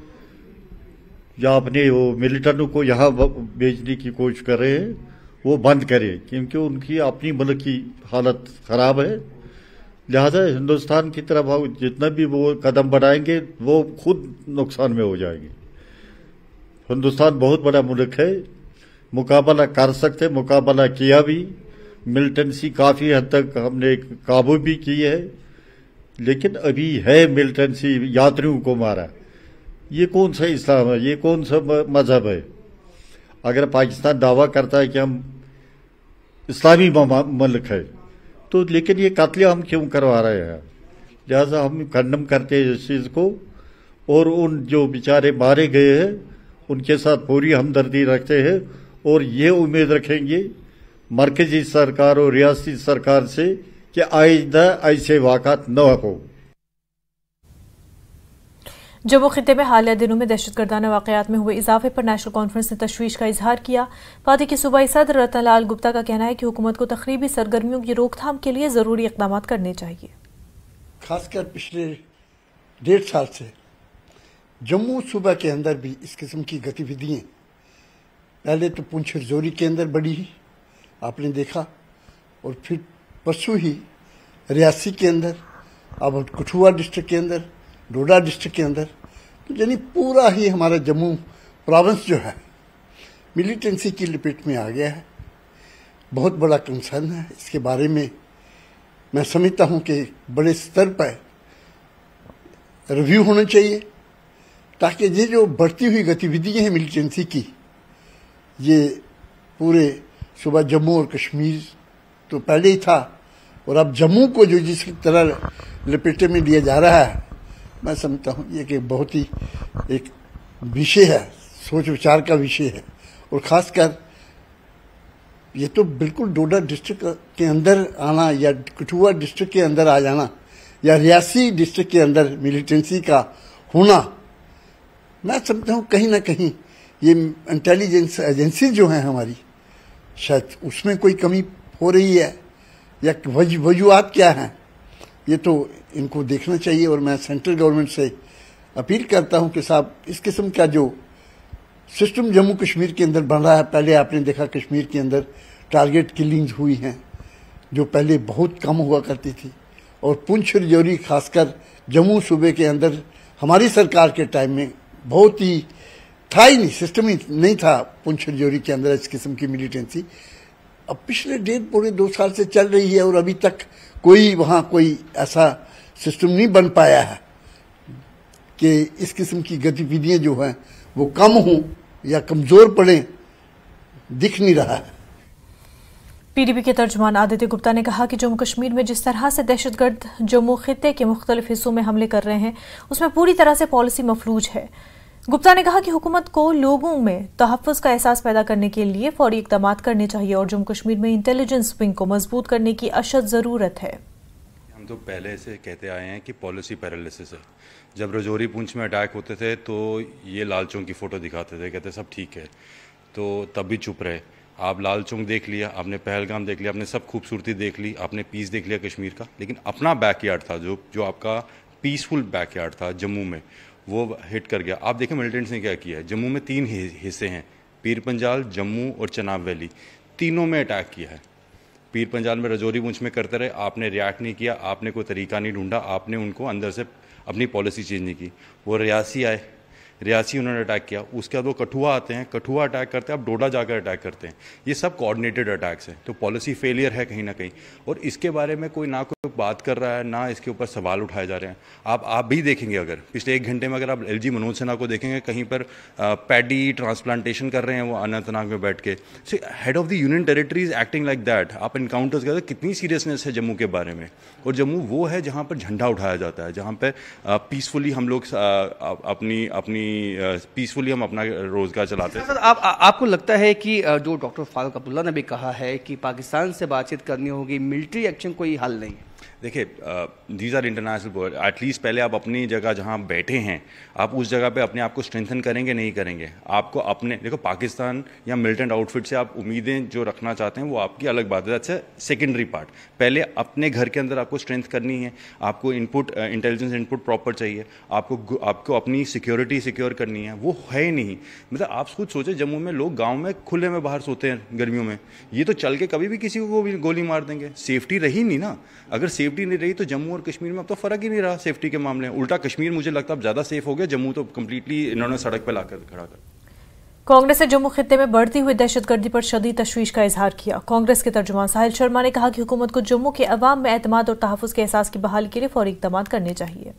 या अपने वो मिलिटेंटों को यहाँ भेजने की कोशिश कर रहे हैं, वो बंद करे, क्योंकि उनकी अपनी मुल्क की हालत खराब है। लिहाजा हिंदुस्तान की तरफ जितना भी वो कदम बढ़ाएंगे वो खुद नुकसान में हो जाएंगे। हिंदुस्तान बहुत बड़ा मुल्क है, मुकाबला कर सकते, मुकाबला किया भी। मिलिटेंसी काफ़ी हद तक हमने काबू भी की है, लेकिन अभी है मिलिटेंसी यात्रियों को मारा। ये कौन सा इस्लाम है, ये कौन सा मजहब है? अगर पाकिस्तान दावा करता है कि हम इस्लामी मुल्क है, तो लेकिन ये कत्ल हम क्यों करवा रहे हैं? लिहाजा हम खंडन करते हैं इस चीज़ को, और उन जो बेचारे मारे गए हैं उनके साथ पूरी हमदर्दी रखते हैं, और ये उम्मीद रखेंगे मरकजी सरकार और रियासती सरकार से कि आइंदा ऐसे वाक़ात न हो। जम्मू खित्ते में हालिया दिनों में दहशतगर्दाना वाक़यात में हुए इजाफे पर नेशनल कॉन्फ्रेंस ने तशवीश का इजहार किया। पार्टी के सूबाई सदर रतनलाल गुप्ता का कहना है कि हुकूमत को तखरीबी सरगर्मियों की रोकथाम के लिए ज़रूरी इक़दाम करने चाहिए। खासकर पिछले 1.5 साल से जम्मू सूबा के अंदर भी इस किस्म की गतिविधियाँ, पहले तो पुंछ रजौरी के अंदर बढ़ी आपने देखा, और फिर परसों ही रियासी के अंदर, अब कठुआ डिस्ट्रिक्ट के अंदर, डोडा डिस्ट्रिक्ट के अंदर, तो यानी पूरा ही हमारा जम्मू प्रोविंस जो है मिलिटेंसी की लपेट में आ गया है। बहुत बड़ा कंसर्न है। इसके बारे में मैं समझता हूं कि बड़े स्तर पर रिव्यू होना चाहिए, ताकि ये जो बढ़ती हुई गतिविधियां हैं मिलिटेंसी की, ये पूरे सूबा जम्मू और कश्मीर तो पहले ही था, और अब जम्मू को जो जिस तरह लपेटे में लिया जा रहा है, मैं समझता हूँ ये कि बहुत ही एक विषय है, सोच विचार का विषय है। और ख़ासकर ये तो बिल्कुल डोडा डिस्ट्रिक्ट के अंदर आना, या कठुआ डिस्ट्रिक्ट के अंदर आ जाना, या रियासी डिस्ट्रिक्ट के अंदर मिलिटेंसी का होना, मैं समझता हूँ कहीं ना कहीं ये इंटेलिजेंस एजेंसी जो हैं हमारी, शायद उसमें कोई कमी हो रही है, या वजूहात क्या हैं, ये तो इनको देखना चाहिए। और मैं सेंट्रल गवर्नमेंट से अपील करता हूं कि साहब, इस किस्म का जो सिस्टम जम्मू कश्मीर के अंदर बन रहा है, पहले आपने देखा कश्मीर के अंदर टारगेट किलिंग्स हुई हैं जो पहले बहुत कम हुआ करती थी, और पुंछ रजौरी खासकर जम्मू सूबे के अंदर हमारी सरकार के टाइम में बहुत ही था ही नहीं, सिस्टम ही नहीं था पुंछ रजौरी के अंदर इस किस्म की मिलिटेंसी। अब पिछले 1.5-2 साल से चल रही है, और अभी तक कोई वहां कोई ऐसा सिस्टम नहीं बन पाया है कि इस किस्म की गतिविधियां जो हैं वो कम हों या कमजोर पड़े, दिख नहीं रहा है। पीडीपी के तर्जुमान आदित्य गुप्ता ने कहा कि जम्मू कश्मीर में जिस तरह से दहशतगर्द जम्मू खित्ते के मुख्तलिफ हिस्सों में हमले कर रहे हैं, उसमें पूरी तरह से पॉलिसी मफलूज है। गुप्ता ने कहा कि हुकूमत को लोगों में तहफ़्फ़ुज़ का एहसास पैदा करने के लिए फौरी इक़दाम करने चाहिए, और जम्मू कश्मीर में इंटेलिजेंस विंग को मजबूत करने की अशद ज़रूरत है। हम तो पहले से कहते आए हैं कि पॉलिसी पैरालिसिस है। जब रजौरी पुंछ में अटैक होते थे तो ये लाल चौक की फ़ोटो दिखाते थे, कहते सब ठीक है, तो तब भी चुप रहे। आप लाल चौक देख लिया, आपने पहलगाम देख लिया, आपने सब खूबसूरती देख ली, आपने पीस देख लिया कश्मीर का, लेकिन अपना बैकयार्ड था जो आपका पीसफुल बैकयार्ड था जम्मू में, वो हिट कर गया। आप देखें मिलिटेंट्स ने क्या किया है। जम्मू में 3 हिस्से हैं, पीर पंजाल, जम्मू और चनाब वैली, तीनों में अटैक किया है। पीर पंजाल में रजौरी पुंछ में करते रहे, आपने रिएक्ट नहीं किया, आपने कोई तरीका नहीं ढूंढा, आपने उनको अंदर से अपनी पॉलिसी चेंज नहीं की। वो रियासी आए, रियासी उन्होंने अटैक किया, उसके बाद वो कठुआ आते हैं, कठुआ अटैक करते हैं, अब डोडा जाकर अटैक करते हैं। ये सब कोऑर्डिनेटेड अटैक्स हैं। तो पॉलिसी फेलियर है कहीं ना कहीं, और इसके बारे में कोई ना कोई बात कर रहा है, ना इसके ऊपर सवाल उठाए जा रहे हैं। आप भी देखेंगे, अगर पिछले 1 घंटे में अगर आप LG मनोज सिन्हा को देखेंगे, कहीं पर पैडी ट्रांसप्लांटेशन कर रहे हैं वो अनंतनाग में बैठ के। So head of the union territory is acting like that. आप इनकाउंटर्स करते, कितनी सीरियसनेस है जम्मू के बारे में। और जम्मू वो है जहाँ पर झंडा उठाया जाता है, जहाँ पर पीसफुली हम लोग पीसफुली हम अपना रोजगार चलाते हैं। आपको लगता है कि जो डॉक्टर फारूक अब्दुल्ला ने भी कहा है कि पाकिस्तान से बातचीत करनी होगी, मिलिट्री एक्शन कोई हल नहीं है? देखिए, these are international board. At least पहले आप अपनी जगह जहां बैठे हैं, आप उस जगह पे अपने आप को स्ट्रेंथन करेंगे, नहीं करेंगे? आपको अपने, देखो, पाकिस्तान या मिलिटेंट आउटफिट से आप उम्मीदें जो रखना चाहते हैं वो आपकी अलग बात है, दैट्स अ सेकेंडरी पार्ट। पहले अपने घर के अंदर आपको स्ट्रेंथ करनी है, आपको इनपुट, इंटेलिजेंस इनपुट प्रॉपर चाहिए, आपको अपनी सिक्योरिटी सिक्योर करनी है, वो है ही नहीं। मतलब आप खुद सोचें, जम्मू में लोग गाँव में खुले में बाहर सोते हैं गर्मियों में, ये तो चल के कभी भी किसी को भी गोली मार देंगे। सेफ्टी रही नहीं ना। अगर सेफ्टी नहीं रही तो जम्मू और कश्मीर में अब तो फर्क ही नहीं रहा सेफ्टी के मामले में। उल्टा कश्मीर मुझे लगता है अब ज्यादा सेफ हो गया, जम्मू तो कंप्लीटली इन्होंने सड़क पे लाकर खड़ा कर। कांग्रेस ने जम्मू खित्ते में बढ़ती हुई दहशतगर्दी पर शदीद तशवीश का इजहार किया। कांग्रेस के तर्जुमान साहिल शर्मा ने कहा कि हुकूमत को जम्मू के अवाम में एतमाद और तहफ़्फ़ुज़ के एहसास की बहाली के लिए फौरी इक़दाम करने चाहिए।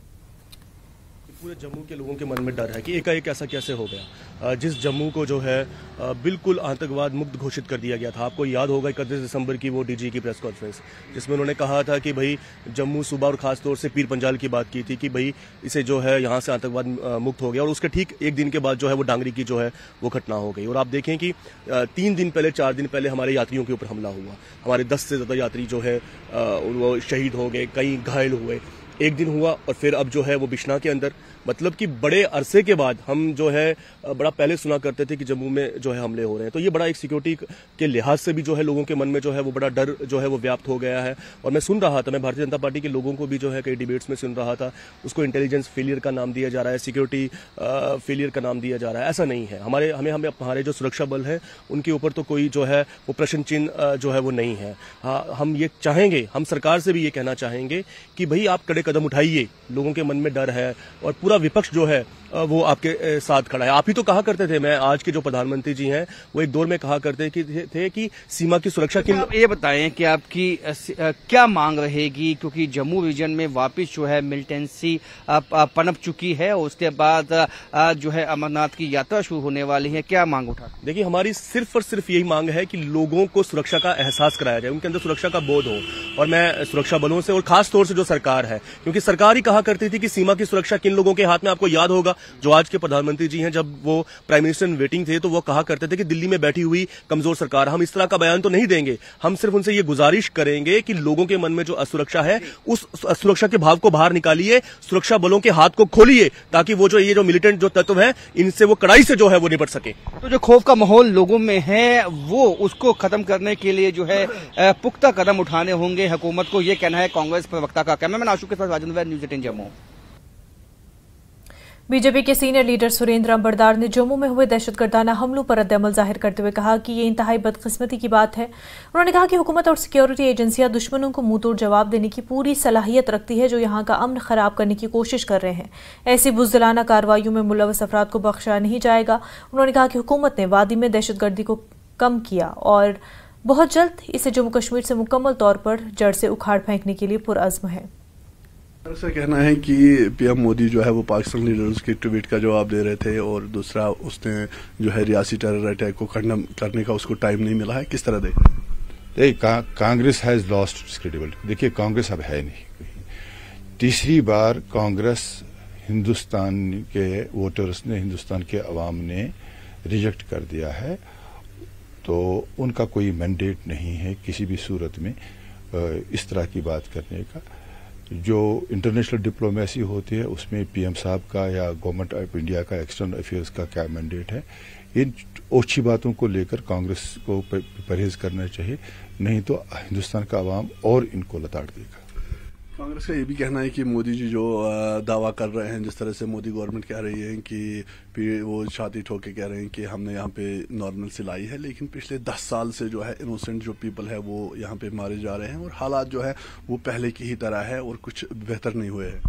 पूरे जम्मू के लोगों के मन में डर है कि एकाएक ऐसा कैसे हो गया। जिस जम्मू को जो है बिल्कुल आतंकवाद मुक्त घोषित कर दिया गया था। आपको याद होगा 31 दिसंबर की वो DG की प्रेस कॉन्फ्रेंस, जिसमें उन्होंने कहा था कि भाई जम्मू सूबा और खास तौर से पीर पंजाल की बात की थी कि भाई इसे जो है यहाँ से आतंकवाद मुक्त हो गया। और उसके ठीक 1 दिन के बाद जो है वो डांगरी की जो है वो घटना हो गई। और आप देखें कि 3 दिन पहले 4 दिन पहले हमारे यात्रियों के ऊपर हमला हुआ। हमारे 10 से ज़्यादा यात्री जो है वो शहीद हो गए, कई घायल हुए। 1 दिन हुआ और फिर अब जो है वो बिश्ना के अंदर, मतलब कि बड़े अरसे के बाद हम जो है बड़ा पहले सुना करते थे कि जम्मू में जो है हमले हो रहे हैं। तो ये बड़ा एक सिक्योरिटी के लिहाज से भी जो है लोगों के मन में जो है वो बड़ा डर जो है वो व्याप्त हो गया है। और मैं सुन रहा था, मैं भारतीय जनता पार्टी के लोगों को भी जो है कई डिबेट्स में सुन रहा था, उसको इंटेलिजेंस फेलियर का नाम दिया जा रहा है, सिक्योरिटी फेलियर का नाम दिया जा रहा है। ऐसा नहीं है। हमारे जो सुरक्षा बल है उनके ऊपर तो कोई जो है वो प्रश्न चिन्ह जो है वो नहीं है। हाँ, हम ये चाहेंगे, हम सरकार से भी ये कहना चाहेंगे कि भाई आप कड़े कदम उठाइए। लोगों के मन में डर है और पूरा विपक्ष जो है वो आपके साथ खड़ा है। आप ही तो कहा करते थे, मैं आज के जो प्रधानमंत्री जी हैं वो एक दौर में कहा करते थे कि सीमा की सुरक्षा की। आप ये बताएं कि आपकी क्या मांग रहेगी, क्योंकि जम्मू रीजन में वापस जो है मिलिटेंसी पनप चुकी है, उसके बाद जो है अमरनाथ की यात्रा शुरू होने वाली है। क्या मांग उठा? देखिए, हमारी सिर्फ और सिर्फ यही मांग है कि लोगों को सुरक्षा का एहसास कराया जाए, उनके अंदर सुरक्षा का बोध हो। और मैं सुरक्षा बलों से और खास तौर से जो सरकार है, क्योंकि सरकार ही कहा करती थी कि सीमा की सुरक्षा किन लोगों के हाथ में। आपको याद होगा जो आज के प्रधानमंत्री जी हैं, जब वो प्राइम मिनिस्टर इन वेटिंग थे तो वो कहा करते थे कि दिल्ली में बैठी हुई कमजोर सरकार। हम इस तरह का बयान तो नहीं देंगे, हम सिर्फ उनसे ये गुजारिश करेंगे कि लोगों के मन में जो असुरक्षा है उस असुरक्षा के भाव को बाहर निकालिए, सुरक्षा बलों के हाथ को खोलिए, ताकि वो जो ये जो मिलिटेंट जो तत्व है इनसे वो कड़ाई से जो है वो निपट सके। तो जो खौफ का माहौल लोगों में है वो उसको खत्म करने के लिए जो है पुख्ता कदम उठाने होंगे हुकूमत को, ये कहना है कांग्रेस प्रवक्ता का। कैमरामैन आशुक के साथ राजेंद्र, न्यूज़ 18 जम्मू। बीजेपी के सीनियर लीडर सुरेंद्र अंबरदार ने जम्मू में हुए दहशतगर्दाना हमलों पर रद्द-ए-अमल जाहिर करते हुए कहा कि ये इंतहाई बदकिस्मती की बात है। उन्होंने कहा कि हुकूमत और सिक्योरिटी एजेंसियां दुश्मनों को मुंहतोड़ जवाब देने की पूरी सलाहियत रखती है, जो यहां का अमन खराब करने की कोशिश कर रहे हैं। ऐसी बुज़दिलाना कार्रवाइयों में मुलव्वस अफराद को बख्शा नहीं जाएगा। उन्होंने कहा कि हुकूमत ने वादी में दहशतगर्दी को कम किया और बहुत जल्द इसे जम्मू कश्मीर से मुकम्मल तौर पर जड़ से उखाड़ फेंकने के लिए पुरअज़्म है। ऐसा कहना है कि PM मोदी जो है वो पाकिस्तान लीडर्स के ट्वीट का जवाब दे रहे थे और दूसरा उसने जो है रियासी टेरर अटैक को खंडन करने का उसको टाइम नहीं मिला है। किस तरह देखें? Congress has lost its credibility. देखिए, कांग्रेस अब है नहीं। तीसरी बार कांग्रेस हिंदुस्तान के वोटर्स ने, हिंदुस्तान के अवाम ने रिजेक्ट कर दिया है, तो उनका कोई मैंडेट नहीं है किसी भी सूरत में इस तरह की बात करने का। जो इंटरनेशनल डिप्लोमेसी होती है उसमें PM साहब का या गवर्नमेंट ऑफ इंडिया का एक्सटर्नल अफेयर्स का क्या मैंडेट है, इन ओछी बातों को लेकर कांग्रेस को परहेज करना चाहिए, नहीं तो हिंदुस्तान का अवाम और इनको लताड़ देगा। कांग्रेस का ये भी कहना है कि मोदी जी जो दावा कर रहे हैं, जिस तरह से मोदी गवर्नमेंट कह रही है कि वो छाती ठोक के कह रहे हैं कि हमने यहाँ पे नॉर्मल से लाई है, लेकिन पिछले 10 साल से जो है इनोसेंट जो पीपल है वो यहाँ पे मारे जा रहे हैं और हालात जो है वो पहले की ही तरह है और कुछ बेहतर नहीं हुए हैं।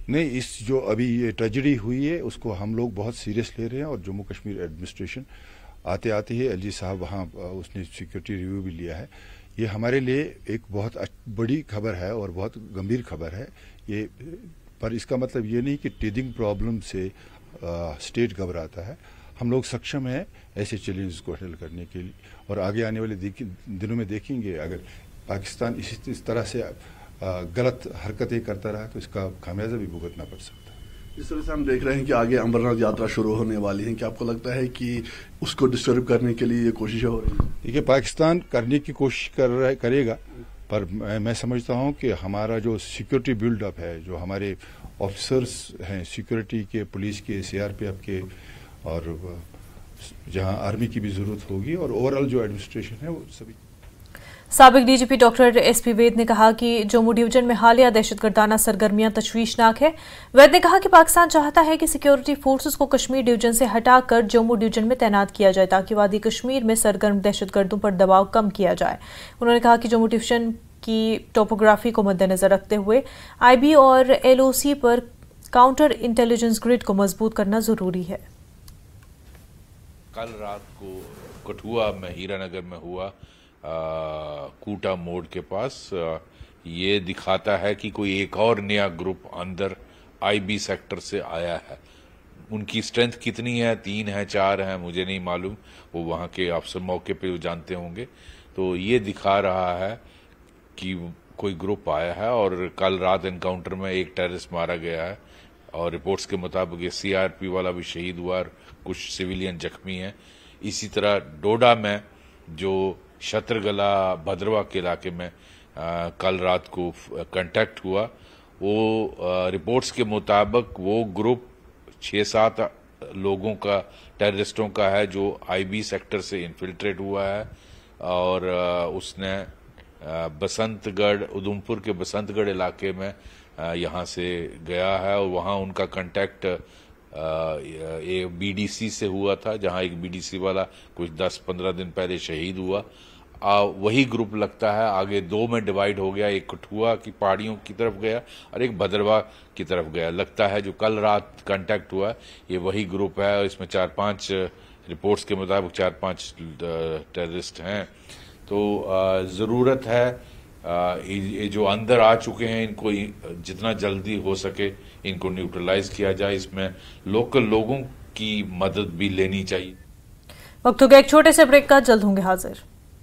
नहीं, इस जो अभी ये ट्रेजेडी हुई है उसको हम लोग बहुत सीरियस ले रहे हैं और जम्मू कश्मीर एडमिनिस्ट्रेशन आते आते ही एलजी साहब वहाँ उसने सिक्योरिटी रिव्यू भी लिया है। ये हमारे लिए एक बहुत बड़ी खबर है और बहुत गंभीर खबर है ये, पर इसका मतलब ये नहीं कि टीथिंग प्रॉब्लम से स्टेट घबराता है। हम लोग सक्षम हैं ऐसे चैलेंज को हैंडल करने के लिए और आगे आने वाले दिनों में देखेंगे अगर पाकिस्तान इस तरह से गलत हरकतें करता रहा तो इसका खामियाजा भी भुगतना पड़ सकता है। इस तरह से हम देख रहे हैं कि आगे अमरनाथ यात्रा शुरू होने वाली है, क्या आपको लगता है कि उसको डिस्टर्ब करने के लिए ये कोशिशें हो रही हैं? देखिए, पाकिस्तान करने की कोशिश करेगा, पर मैं समझता हूं कि हमारा जो सिक्योरिटी बिल्डअप है, जो हमारे ऑफिसर्स हैं सिक्योरिटी के, पुलिस के, सीआरपीएफ के, और जहां आर्मी की भी जरूरत होगी और ओवरऑल जो एडमिनिस्ट्रेशन है वो सभी। साबिक डीजीपी डॉक्टर एसपी वैद ने कहा कि जम्मू डिवीजन में हालिया दहशतगर्दाना सरगर्मियां तशवीशनाक है। वैद ने कहा कि पाकिस्तान चाहता है कि सिक्योरिटी फोर्सेस को कश्मीर डिवीजन से हटाकर जम्मू डिवीजन में तैनात किया जाए ताकि वादी कश्मीर में सरगर्म दहशतगर्दों पर दबाव कम किया जाए। उन्होंने कहा कि जम्मू डिवीजन की टोपोग्राफी को मद्देनजर रखते हुए आईबी और एलओसी पर काउंटर इंटेलिजेंस ग्रिड को मजबूत करना जरूरी है। कल रात को कठुआ में हीरानगर में हुआ कूटा मोड़ के पास ये दिखाता है कि कोई एक और नया ग्रुप अंदर आईबी सेक्टर से आया है। उनकी स्ट्रेंथ कितनी है, 3 है 4 है, मुझे नहीं मालूम, वो वहाँ के अफसर मौके पे वो जानते होंगे। तो ये दिखा रहा है कि कोई ग्रुप आया है और कल रात एनकाउंटर में एक टेररिस्ट मारा गया है और रिपोर्ट्स के मुताबिक ये सीआरपी वाला भी शहीद हुआ और कुछ सिविलियन जख्मी हैं। इसी तरह डोडा में जो शत्रगला भद्रवा के इलाके में कल रात को कांटेक्ट हुआ, वो रिपोर्ट्स के मुताबिक वो ग्रुप 6-7 लोगों का, टेररिस्टों का है जो आईबी सेक्टर से इन्फिल्ट्रेट हुआ है और उसने बसंतगढ़, उधमपुर के बसंतगढ़ इलाके में यहाँ से गया है और वहाँ उनका कांटेक्ट बीडीसी से हुआ था, जहां एक बीडीसी वाला कुछ 10-15 दिन पहले शहीद हुआ। वही ग्रुप लगता है आगे 2 में डिवाइड हो गया, एक कठुआ की पहाड़ियों की तरफ गया और एक भद्रवा की तरफ गया। लगता है जो कल रात कांटेक्ट हुआ ये वही ग्रुप है और इसमें 4-5 रिपोर्ट्स के मुताबिक 4-5 टेररिस्ट हैं। तो ज़रूरत है ये जो अंदर आ चुके हैं इनको जितना जल्दी हो सके इनको न्यूट्रलाइज किया जाए। इसमें लोकल लोगों की मदद भी लेनी चाहिए। वक्त हो गया एक छोटे से ब्रेक का, जल्द होंगे हाजिर।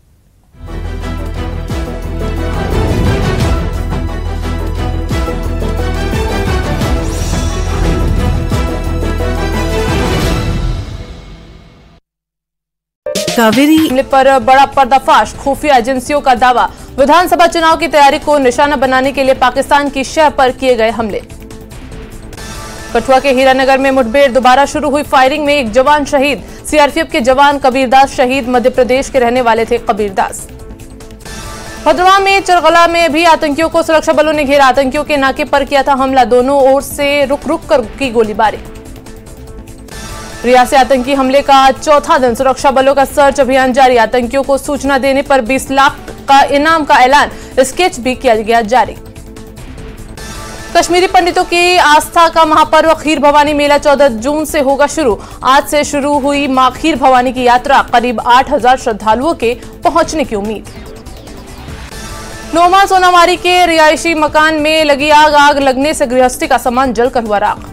कावेरी हमले पर बड़ा पर्दाफाश, खुफिया एजेंसियों का दावा, विधानसभा चुनाव की तैयारी को निशाना बनाने के लिए पाकिस्तान की शह पर किए गए हमले। कठुआ के हीरानगर में मुठभेड़, दोबारा शुरू हुई फायरिंग में एक जवान शहीद, सीआरपीएफ के जवान कबीरदास शहीद, मध्य प्रदेश के रहने वाले थे कबीरदास। भद्रवा में चरगला में भी आतंकियों को सुरक्षा बलों ने घेरा, आतंकियों के नाके पर किया था हमला, दोनों ओर से रुक रुक कर की गोलीबारी। रियासी आतंकी हमले का 4था दिन, सुरक्षा बलों का सर्च अभियान जारी, आतंकियों को सूचना देने पर 20 लाख का इनाम का ऐलान, स्केच भी किया गया जारी। कश्मीरी पंडितों की आस्था का महापर्व खीर भवानी मेला 14 जून से होगा शुरू, आज से शुरू हुई मां खीर भवानी की यात्रा, करीब 8000 श्रद्धालुओं के पहुंचने की उम्मीद। नोमा सोनामारी के रिहायशी मकान में लगी आग, आग लगने से गृहस्थी का सामान जलकर हुआ राख।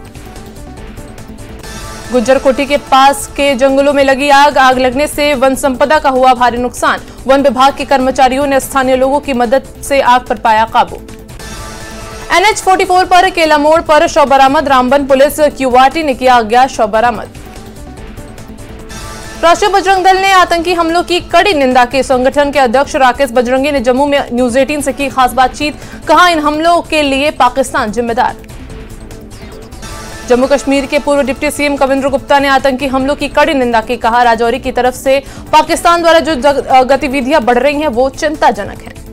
गुज्जरकोटी के पास के जंगलों में लगी आग, आग लगने से वन संपदा का हुआ भारी नुकसान, वन विभाग के कर्मचारियों ने स्थानीय लोगों की मदद से आग पर पाया काबू। NH-44 पर केला मोड़ पर शव बरामद, रामबन पुलिस क्यूआरटी ने किया अज्ञात शव बरामद। राष्ट्रीय बजरंग दल ने आतंकी हमलों की कड़ी निंदा की, संगठन के अध्यक्ष राकेश बजरंगी ने जम्मू में न्यूज 18 से की खास बातचीत, कहा इन हमलों के लिए पाकिस्तान जिम्मेदार। जम्मू कश्मीर के पूर्व डिप्टी सीएम कविंद्र गुप्ता ने आतंकी हमलों की कड़ी निंदा की, कहा राजौरी की तरफ से पाकिस्तान द्वारा जो गतिविधियां बढ़ रही हैं वो चिंताजनक है।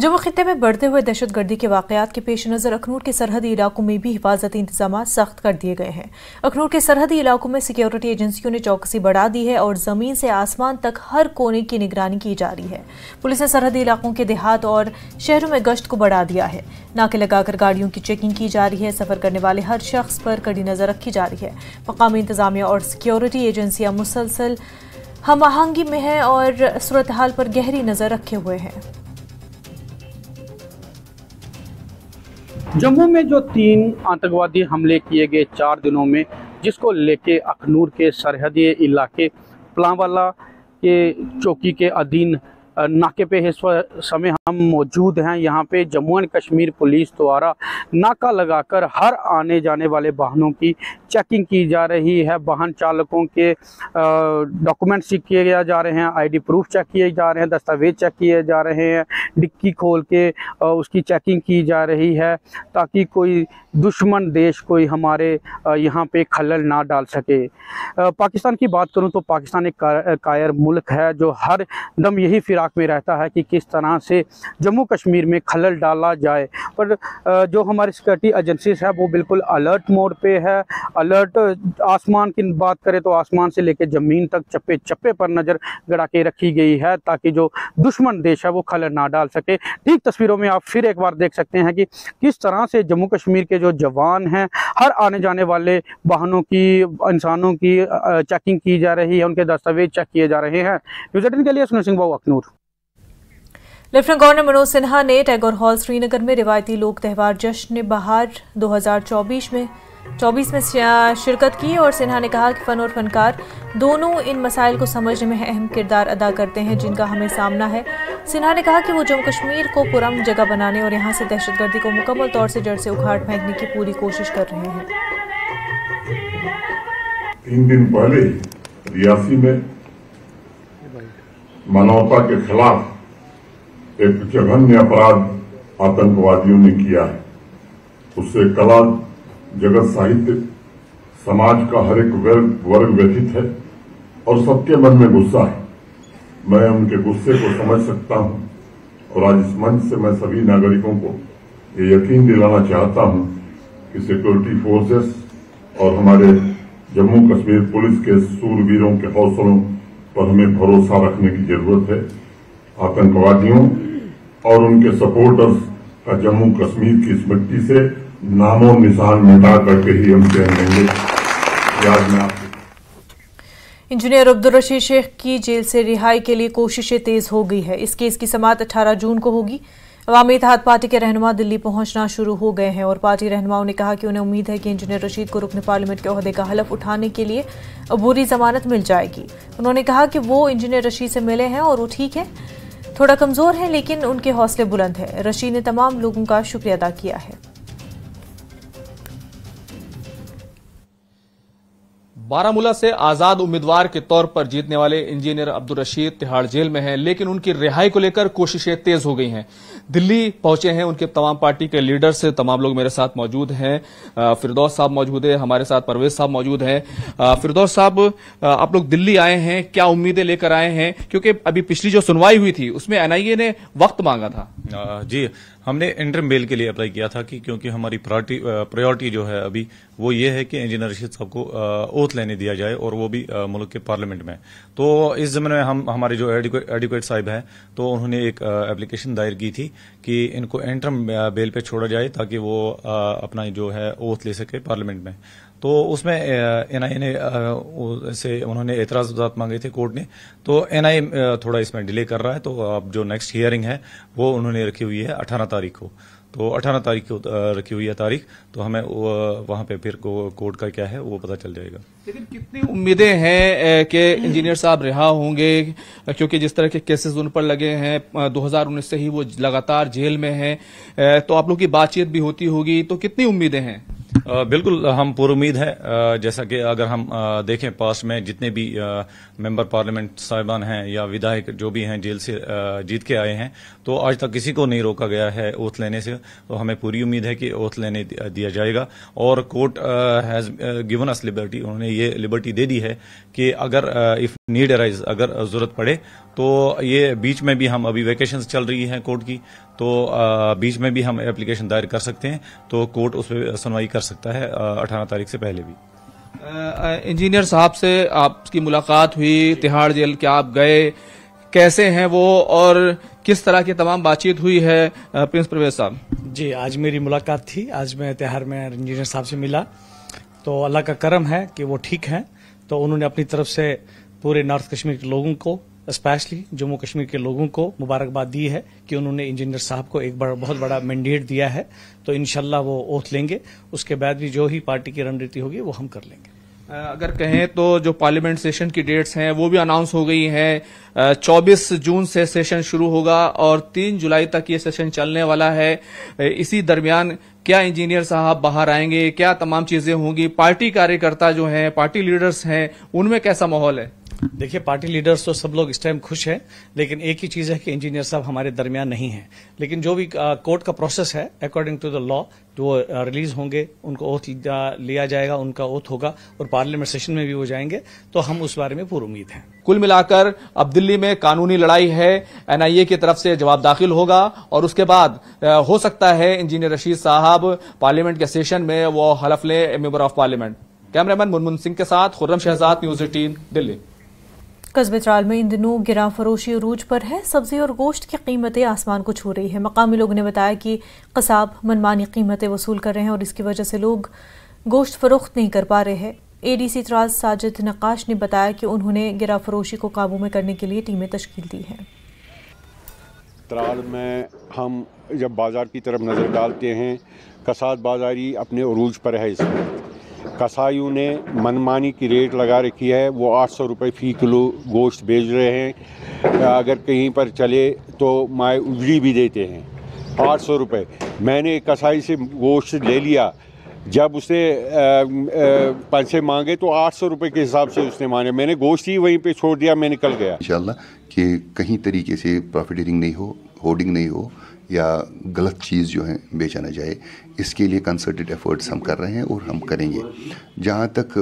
जम्मू खित्ते में बढ़ते हुए दहशतगर्दी के वाकयात के पेश नज़र अखनूर के सरहदी इलाकों में भी हिफाजती इंतजाम सख्त कर दिए गए हैं। अखनूर के सरहदी इलाकों में सिक्योरिटी एजेंसियों ने चौकसी बढ़ा दी है और जमीन से आसमान तक हर कोने की निगरानी की जा रही है। पुलिस ने सरहदी इलाकों के देहात और शहरों में गश्त को बढ़ा दिया है। नाके लगाकर गाड़ियों की चेकिंग की जा रही है। सफर करने वाले हर शख्स पर कड़ी नजर रखी जा रही है। मकामी इंतजामिया और सिक्योरिटी एजेंसियां मुसलसल हम आहंगी में हैं और सूरत हाल पर गहरी नजर रखे हुए हैं। जम्मू में जो 3 आतंकवादी हमले किए गए 4 दिनों में, जिसको लेके अखनूर के सरहदी इलाके पलांवाला के चौकी के अधीन नाके पे इस समय हम मौजूद हैं। यहाँ पे जम्मू एंड कश्मीर पुलिस द्वारा नाका लगाकर हर आने जाने वाले वाहनों की चेकिंग की जा रही है। वाहन चालकों के डॉक्यूमेंट्स चेक किए जा रहे हैं, आईडी प्रूफ चेक किए जा रहे हैं, दस्तावेज चेक किए जा रहे हैं, डिक्की खोल के उसकी चेकिंग की जा रही है ताकि कोई दुश्मन देश कोई हमारे यहाँ पे खलल ना डाल सके। पाकिस्तान की बात करूँ तो पाकिस्तान एक कायर मुल्क है जो हर दम यही फिराक में रहता है कि किस तरह से जम्मू कश्मीर में खलल डाला जाए। पर जो हमारी सिक्योरिटी एजेंसीज है वो बिल्कुल अलर्ट मोड पे है। अलर्ट आसमान की बात करें तो आसमान से लेकर ज़मीन तक चप्पे चप्पे पर नज़र गड़ा के रखी गई है ताकि जो दुश्मन देश है वो खलल ना डाल सके। ठीक तस्वीरों में आप फिर एक बार देख सकते हैं कि किस तरह से जम्मू कश्मीर के जो जवान हैं हर आने जाने वाले वाहनों की, इंसानों की चेकिंग की जा रही है, उनके दस्तावेज चेक किए जा रहे हैं। न्यूज़ 18 के लिए सुनील सिंह बाबू, अखनूर। लेफ्टिनेंट गवर्नर मनोज सिन्हा ने टैगोर हॉल श्रीनगर में रिवायती लोक त्यौहार जश्न बहार 2024 में शिरकत की और सिन्हा ने कहा कि फन और फनकार दोनों इन मसाइल को समझने में अहम किरदार अदा करते हैं जिनका हमें सामना है। सिन्हा ने कहा कि वो जम्मू कश्मीर को पुरअमन जगह बनाने और यहाँ से दहशतगर्दी को मुकम्मल तौर से जड़ से उखाड़ फेंकने की पूरी कोशिश कर रहे हैं। 3 दिन पहले रियासी में मानवता के खिलाफ एक जघन्य अपराध आतंकवादियों ने किया है। उससे कला जगत, साहित्य, समाज का हर एक वर्ग व्यथित है और सबके मन में गुस्सा है। मैं उनके गुस्से को समझ सकता हूं और आज इस मंच से मैं सभी नागरिकों को ये यकीन दिलाना चाहता हूं कि सिक्योरिटी फोर्सेस और हमारे जम्मू कश्मीर पुलिस के सूरवीरों के हौसलों पर हमें भरोसा रखने की जरूरत है। आतंकवादियों और उनके सपोर्टर्स का जम्मू कश्मीर की इस मिट्टी से नामो निशान मिटा करके ही हम चलेंगे। याद में इंजीनियर अब्दुल रशीद शेख की जेल से रिहाई के लिए कोशिशें तेज हो गई है। इस केस की समाअत 18 जून को होगी। अवामी इत्तेहाद पार्टी के रहनुमा दिल्ली पहुंचना शुरू हो गए हैं और पार्टी रहनुमाओं ने कहा कि उन्हें उम्मीद है कि इंजीनियर रशीद को रुकन पार्लियामेंट के ओहदे का हलफ उठाने के लिए अबूरी जमानत मिल जाएगी। उन्होंने कहा कि वो इंजीनियर रशीद से मिले हैं और वो ठीक है, थोड़ा कमजोर है लेकिन उनके हौसले बुलंद है। रशीद ने तमाम लोगों का शुक्रिया अदा किया है। बारामूला से आजाद उम्मीदवार के तौर पर जीतने वाले इंजीनियर अब्दुल रशीद तिहाड़ जेल में हैं, लेकिन उनकी रिहाई को लेकर कोशिशें तेज हो गई हैं। दिल्ली पहुंचे हैं उनके तमाम पार्टी के लीडर से। तमाम लोग मेरे साथ मौजूद हैं। फिरदौस साहब मौजूद है, हमारे साथ परवेज साहब मौजूद हैं। फिरदौस साहब, आप लोग दिल्ली आए हैं, क्या उम्मीदें लेकर आए हैं? क्योंकि अभी पिछली जो सुनवाई हुई थी उसमें एनआईए ने वक्त मांगा था। जी, हमने इंटरिम बेल के लिए अप्लाई किया था कि क्योंकि हमारी प्रायोरिटी जो है अभी वो ये है कि इंजीनियर रशीद साहब को ओथ लेने दिया जाए और वो भी मुल्क के पार्लियामेंट में। तो इस ज़माने में हमारे जो एडवोकेट साहब हैं तो उन्होंने एक एप्लीकेशन दायर की थी कि इनको इंटरिम बेल पे छोड़ा जाए ताकि वो अपना जो है ओथ ले सके पार्लियामेंट में। तो उसमें एनआईए ने से उन्होंने एतराज़ात मांगे थे कोर्ट ने, तो एनआईए थोड़ा इसमें डिले कर रहा है। तो अब जो नेक्स्ट हियरिंग है वो उन्होंने रखी हुई है 18 तारीख को। तो 18 तारीख को रखी हुई है तारीख, तो हमें वहां पे फिर कोर्ट का क्या है वो पता चल जाएगा। लेकिन कितनी उम्मीदें हैं कि इंजीनियर साहब रिहा होंगे? क्योंकि जिस तरह के केसेस उन पर लगे हैं 2019 से ही वो लगातार जेल में हैं, तो आप लोग की बातचीत भी होती होगी, तो कितनी उम्मीदें हैं? बिल्कुल, हम पूरी उम्मीद है। जैसा कि अगर हम देखें पास्ट में जितने भी मेंबर पार्लियामेंट साहिबान हैं या विधायक जो भी हैं जेल से जीत के आए हैं, तो आज तक किसी को नहीं रोका गया है ओथ लेने से। तो हमें पूरी उम्मीद है कि ओथ लेने दिया जाएगा और court has given us liberty, उन्होंने ये लिबर्टी दे दी है कि अगर इफ नीड अराइज अगर जरूरत पड़े तो ये बीच में भी हम अभी वैकेशंस चल रही हैं कोर्ट की, तो बीच में भी हम एप्लीकेशन दायर कर सकते हैं, तो कोर्ट उस पर सुनवाई कर सकता है 18 तारीख से पहले भी। इंजीनियर साहब से आपकी मुलाकात हुई तिहाड़ जेल, क्या आप गए, कैसे हैं वो और किस तरह की तमाम बातचीत हुई है? प्रिंस परवेज साहब जी, आज मेरी मुलाकात थी। आज मैं तिहाड़ में इंजीनियर साहब से मिला, तो अल्लाह का करम है कि वो ठीक हैं। तो उन्होंने अपनी तरफ से पूरे नॉर्थ कश्मीर के लोगों को, स्पेशली जम्मू कश्मीर के लोगों को मुबारकबाद दी है कि उन्होंने इंजीनियर साहब को एक बहुत बड़ा मैंडेट दिया है। तो इंशाल्लाह वो ओथ लेंगे, उसके बाद भी जो ही पार्टी की रणनीति होगी वो हम कर लेंगे। अगर कहें तो जो पार्लियामेंट सेशन की डेट्स हैं वो भी अनाउंस हो गई हैं। 24 जून से सेशन शुरू होगा और 3 जुलाई तक ये सेशन चलने वाला है। इसी दरमियान क्या इंजीनियर साहब बाहर आएंगे, क्या तमाम चीजें होंगी? पार्टी कार्यकर्ता जो हैं, पार्टी लीडर्स हैं, उनमें कैसा माहौल है? देखिए, पार्टी लीडर्स तो सब लोग इस टाइम खुश हैं, लेकिन एक ही चीज है कि इंजीनियर साहब हमारे दरमियान नहीं है। लेकिन जो भी कोर्ट का प्रोसेस है अकॉर्डिंग टू द लॉ, जो रिलीज होंगे उनको ओथ लिया जाएगा, उनका ओथ होगा और पार्लियामेंट सेशन में भी वो जाएंगे, तो हम उस बारे में पूरी उम्मीद है। कुल मिलाकर अब दिल्ली में कानूनी लड़ाई है। एनआईए की तरफ से जवाब दाखिल होगा और उसके बाद हो सकता है इंजीनियर रशीद साहब पार्लियामेंट के सेशन में वो हलफ लें member of parliament. Cameraman Munmun Singh के साथ खुर्रम शहजाद, न्यूज़ 18 दिल्ली। कस्बे त्राल में इन दिनों गिरा फरोशी अरूज पर है। सब्जी और गोश्त की कीमतें आसमान को छू रही है। मकामी लोगों ने बताया कि कसाब मनमानी कीमतें वसूल कर रहे हैं और इसकी वजह से लोग गोश्त फरोख्त नहीं कर पा रहे हैं। एडीसी त्राल साजिद नकाश ने बताया कि उन्होंने गिरा फरोशी को काबू में करने के लिए टीमें तश्कील दी हैं। त्राल में हम जब बाजार की तरफ नज़र डालते हैं, कसाद बाजारी अपने अरूज पर है। इसमें कसाईयों ने मनमानी की रेट लगा रखी है। वो 800 रुपये फ़ी किलो गोश्त बेच रहे हैं। अगर कहीं पर चले तो माए उजड़ी भी देते हैं 800 रुपये। मैंने एक कसाई से गोश्त ले लिया, जब उसने पैसे मांगे तो 800 रुपये के हिसाब से उसने माने। मैंने गोश्त ही वहीं पे छोड़ दिया, मैं निकल गया। इंशाल्लाह कि कहीं तरीके से प्रॉफिटिंग नहीं हो, होर्डिंग नहीं हो या गलत चीज़ जो है बेचा ना जाए, इसके लिए कंसर्टेड एफर्ट्स हम कर रहे हैं और हम करेंगे। जहाँ तक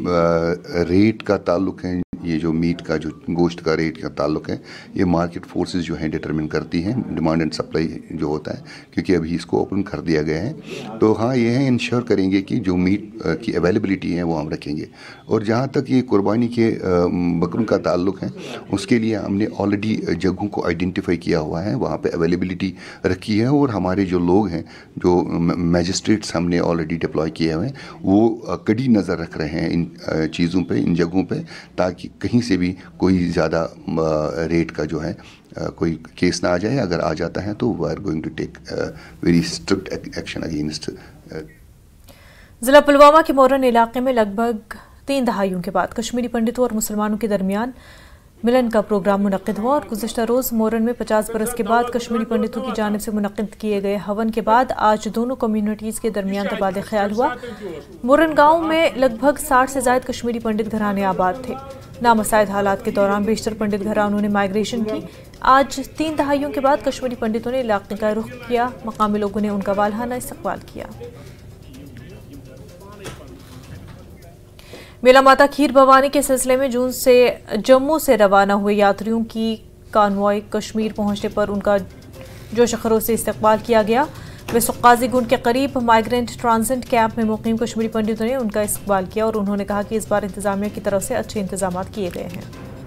रेट का ताल्लुक है, ये जो मीट का, जो गोश्त का रेट का ताल्लुक है, ये मार्केट फोर्सेस जो हैं डिटरमिन करती हैं, डिमांड एंड सप्लाई जो होता है, क्योंकि अभी इसको ओपन कर दिया गया है। तो हाँ, ये है इंश्योर करेंगे कि जो मीट की अवेलेबिलिटी है वो हम रखेंगे। और जहाँ तक ये कुर्बानी के बकरों का ताल्लुक है, उसके लिए हमने ऑलरेडी जगहों को आइडेंटिफाई किया हुआ है, वहाँ पर अवेलेबिलिटी रखी है और हमारे जो लोग हैं, जो मैजिस्ट्रेट्स हमने ऑलरेडी डिप्लॉय किए हुए हैं, वो कड़ी नज़र रख रहे हैं इन चीज़ों पे, इन जगहों पे, ताकि कहीं से भी कोई ज़्यादा रेट का जो है कोई केस ना आ जाए। अगर आ जाता है तो we are going to take very strict action against. जिला पुलवामा के मोरन इलाके में लगभग 3 दहाइयों के बाद कश्मीरी पंडितों और मुसलमानों के दरमियान मिलन का प्रोग्राम मुनक्किद हुआ और गुज़िश्ता रोज़ मोरन में 50 बरस के बाद कश्मीरी पंडितों की जानिब से मुनक्किद किए गए हवन के बाद आज दोनों कम्युनिटीज़ के दरमियान तबादला ख्याल हुआ। मोरन गांव में लगभग 60 से ज़ायद कश्मीरी पंडित घराने आबाद थे। नामसाइद हालात के दौरान बेशतर पंडित घरानों ने माइग्रेशन की। आज 3 दहाइयों के बाद कश्मीरी पंडितों ने इलाके का रुख किया। मकामी लोगों ने उनका वालहाना इस्तकबाल किया। मेला माता खीर भवानी के सिलसिले में जम्मू से रवाना हुए यात्रियों की कानवॉय कश्मीर पहुंचने पर उनका जोश खरोश से इस्तकबाल किया गया। वेसुक्काजी गुंड के करीब माइग्रेंट ट्रांजिट कैंप में मुकीम कश्मीरी पंडितों ने उनका इस्तकबाल किया और उन्होंने कहा कि इस बार इंतजामिया की तरफ से अच्छे इंतजाम किए गए हैं।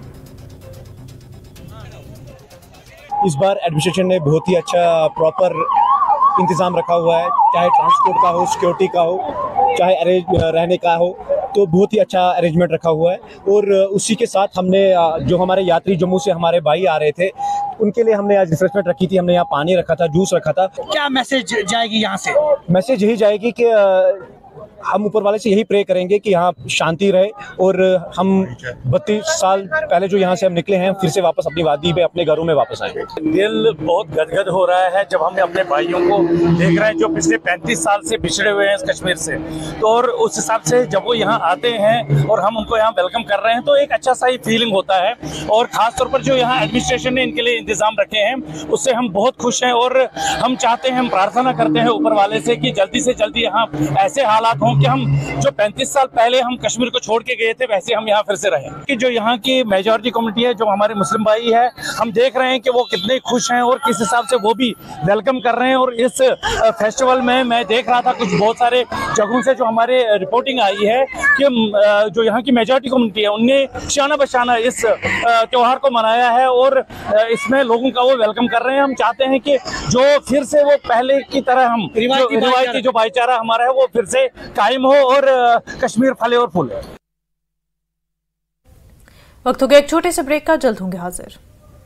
इस बार एडमिनिस्ट्रेशन ने बहुत ही अच्छा प्रॉपर इंतजाम रखा हुआ है, चाहे ट्रांसपोर्ट का हो, सिक्योरिटी का हो, चाहे रहने का हो, तो बहुत ही अच्छा अरेंजमेंट रखा हुआ है। और उसी के साथ हमने जो हमारे यात्री जम्मू से हमारे भाई आ रहे थे, उनके लिए हमने आज रिफ्रेशमेंट रखी थी। हमने यहाँ पानी रखा था, जूस रखा था। क्या मैसेज जाएगी यहाँ से? मैसेज यही जाएगी कि हम ऊपर वाले से यही प्रे करेंगे कि यहाँ शांति रहे और हम 32 साल पहले जो यहाँ से हम निकले हैं, फिर से वापस अपनी वादी पे अपने घरों में वापस आए। दिल बहुत गदगद हो रहा है जब हम अपने भाइयों को देख रहे हैं जो पिछले 35 साल से बिछड़े हुए हैं इस कश्मीर से। तो और उस हिसाब से जब वो यहाँ आते हैं और हम उनको यहाँ वेलकम कर रहे हैं तो एक अच्छा सा ही फीलिंग होता है। और खासतौर पर जो यहाँ एडमिनिस्ट्रेशन ने इनके लिए इंतजाम रखे हैं, उससे हम बहुत खुश हैं। और हम चाहते हैं, हम प्रार्थना करते हैं ऊपर वाले से कि जल्दी से जल्दी यहाँ ऐसे हालात हों हूँ कि हम जो 35 साल पहले हम कश्मीर को छोड़ के गए थे वैसे हम यहाँ फिर से रहे कि जो यहाँ की मेजॉरिटी कम्युनिटी है, जो हमारे मुस्लिम भाई है, हम देख रहे हैं कि वो कितने खुश हैं और किस हिसाब से वो भी वेलकम कर रहे हैं। और इस फेस्टिवल में मैं देख रहा था कुछ बहुत सारे जगहों से जो हमारे रिपोर्टिंग आई है कि जो यहाँ की मेजॉरिटी कम्युनिटी है उनने शाना बशाना इस त्योहार को मनाया है और इसमें लोगों का वो वेलकम कर रहे हैं। हम चाहते हैं कि जो फिर से वो पहले की तरह हम रिवायती जो भाईचारा हमारा है वो फिर से कायम हो और कश्मीर फले और फूले। वक्त हो गया एक छोटे से ब्रेक का, जल्द होंगे हाजिर।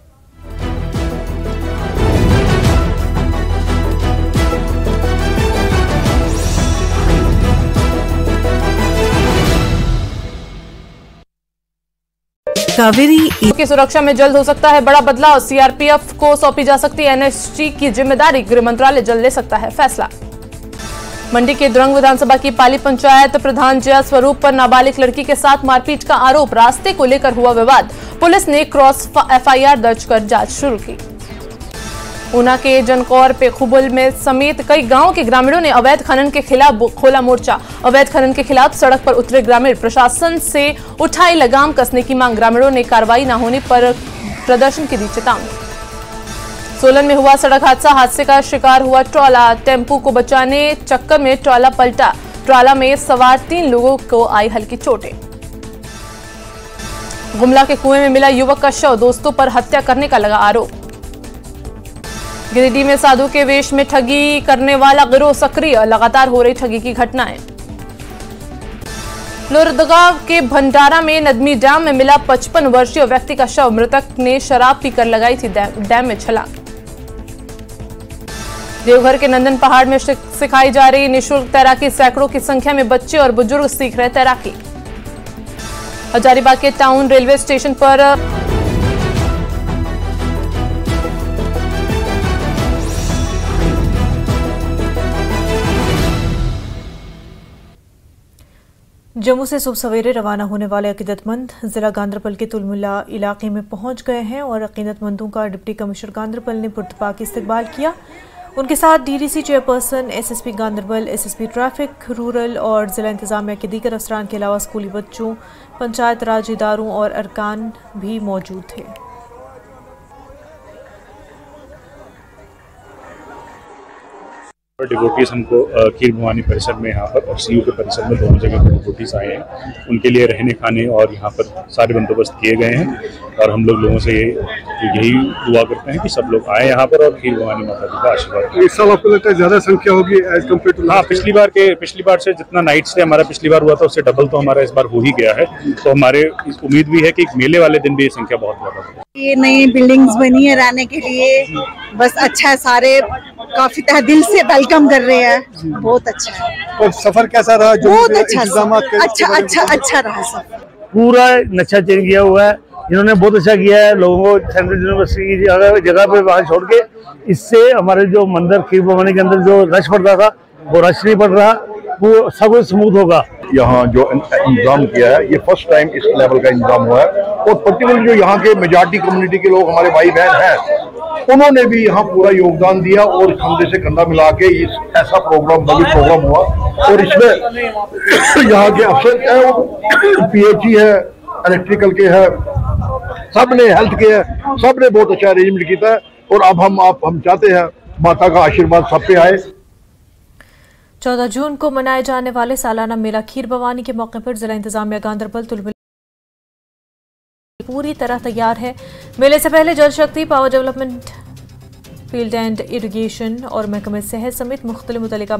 कावेरी की सुरक्षा में जल्द हो सकता है बड़ा बदलाव, सीआरपीएफ को सौंपी जा सकती है एनएसजी की जिम्मेदारी, गृह मंत्रालय जल्द ले सकता है फैसला। मंडी के दुरंग विधानसभा की पाली पंचायत प्रधान जया स्वरूप पर नाबालिग लड़की के साथ मारपीट का आरोप, रास्ते को लेकर हुआ विवाद, पुलिस ने क्रॉस एफआईआर दर्ज कर जांच शुरू की। ऊना के जनकौर पेखुबुल में समेत कई गांवों के ग्रामीणों ने अवैध खनन के खिलाफ खोला मोर्चा, अवैध खनन के खिलाफ सड़क पर उतरे ग्रामीण, प्रशासन से उठाई लगाम कसने की मांग, ग्रामीणों ने कार्रवाई न होने पर प्रदर्शन की दी चेतावनी। सोलन में हुआ सड़क हादसे का शिकार हुआ ट्रॉला, टेम्पू को बचाने चक्कर में ट्रॉला पलटा, ट्रॉला में सवार 3 लोगों को आई हल्की चोटें। गुमला के कुएं में मिला युवक का शव, दोस्तों पर हत्या करने का लगा आरोप। गिरिडीह में साधु के वेश में ठगी करने वाला गिरोह सक्रिय, लगातार हो रही ठगी की घटनाएं। लोहरदगा के भंडारा में नदमी डैम में मिला 55 वर्षीय व्यक्ति का शव, मृतक ने शराब पीकर लगाई थी डैम में छलांग। देवघर के नंदन पहाड़ में सिखाई जा रही निःशुल्क तैराकी, सैकड़ों की संख्या में बच्चे और बुजुर्ग सीख रहे तैराकी। हजारीबाग के टाउन रेलवे स्टेशन पर जम्मू से सुबह सवेरे रवाना होने वाले अकीदतमंद जिला गांधरबल के तुलमुल्ला इलाके में पहुंच गए हैं और अकीदतमंदों का डिप्टी कमिश्नर गांधरबल ने पुरतपाक इस्तकबाल किया। उनके साथ DDC chairperson, SSP Ganderbal, SSP traffic rural और जिला इंतजामिया के दीगर अफसरान के अलावा स्कूली बच्चों, पंचायत राज इदारों और अरकान भी मौजूद थे। डिवोटीज हमको खीर भवानी परिसर में यहाँ पर और सीयू के परिसर में दोनों जगह पर डिवोटीज आए हैं, उनके लिए रहने खाने और यहाँ पर सारे बंदोबस्त किए गए हैं। और हम लोगों से यही दुआ करते हैं कि सब लोग आए यहाँ पर और खीर भवानी माता जी का आशीर्वाद। इस साल आपको लगता है ज्यादा संख्या होगी एज कम्पेयर टू? हाँ, पिछली बार से जितना नाइट स्टे हमारा पिछली बार हुआ था उससे डबल तो हमारा इस बार हो ही गया है। तो हमारे उम्मीद भी है कि मेले वाले दिन भी ये संख्या बहुत ज्यादा होगी। ये नई बिल्डिंग्स बनी है रहने के लिए, बस अच्छा है, सारे काफी दिल से वेलकम कर रहे हैं, बहुत अच्छा है। और सफर कैसा रहा? बहुत अच्छा रहा सफर। पूरा नक्शा चेंज किया हुआ है, इन्होंने बहुत अच्छा किया है। लोगों को सेंट्रल यूनिवर्सिटी की जगह पे वहाँ छोड़ के, इससे हमारे जो मंदिर खीर भवानी के अंदर जो रश पड़ रहा था वो रश नहीं पड़ रहा, वो सब कुछ स्मूथ होगा। यहाँ जो इंतजाम किया है ये फर्स्ट टाइम इस लेवल का इंतजाम हुआ है और पर्टिकुलर जो यहाँ के मेजॉरिटी कम्युनिटी के लोग हमारे भाई बहन हैं उन्होंने भी यहाँ पूरा योगदान दिया और कंधे से कंधा मिला के इस ऐसा प्रोग्राम प्रोग्राम हुआ। और इसमें यहाँ के अफसर क्या है, पीएचई है, इलेक्ट्रिकल के है, सब ने हेल्थ के है, सब ने बहुत अच्छा अरेंजमेंट किया है। और अब हम चाहते हैं माता का आशीर्वाद सब पे आए। 14 जून को मनाए जाने वाले सालाना मेला खीर भवानी के मौके पर जिला इंतजामिया गांधरबल तुलमुल्ला पूरी तरह तैयार है। मेले से पहले Jal Shakti, power development, field and irrigation और महकमे सेहत समेत मुख्तलिफ मुतल्लिका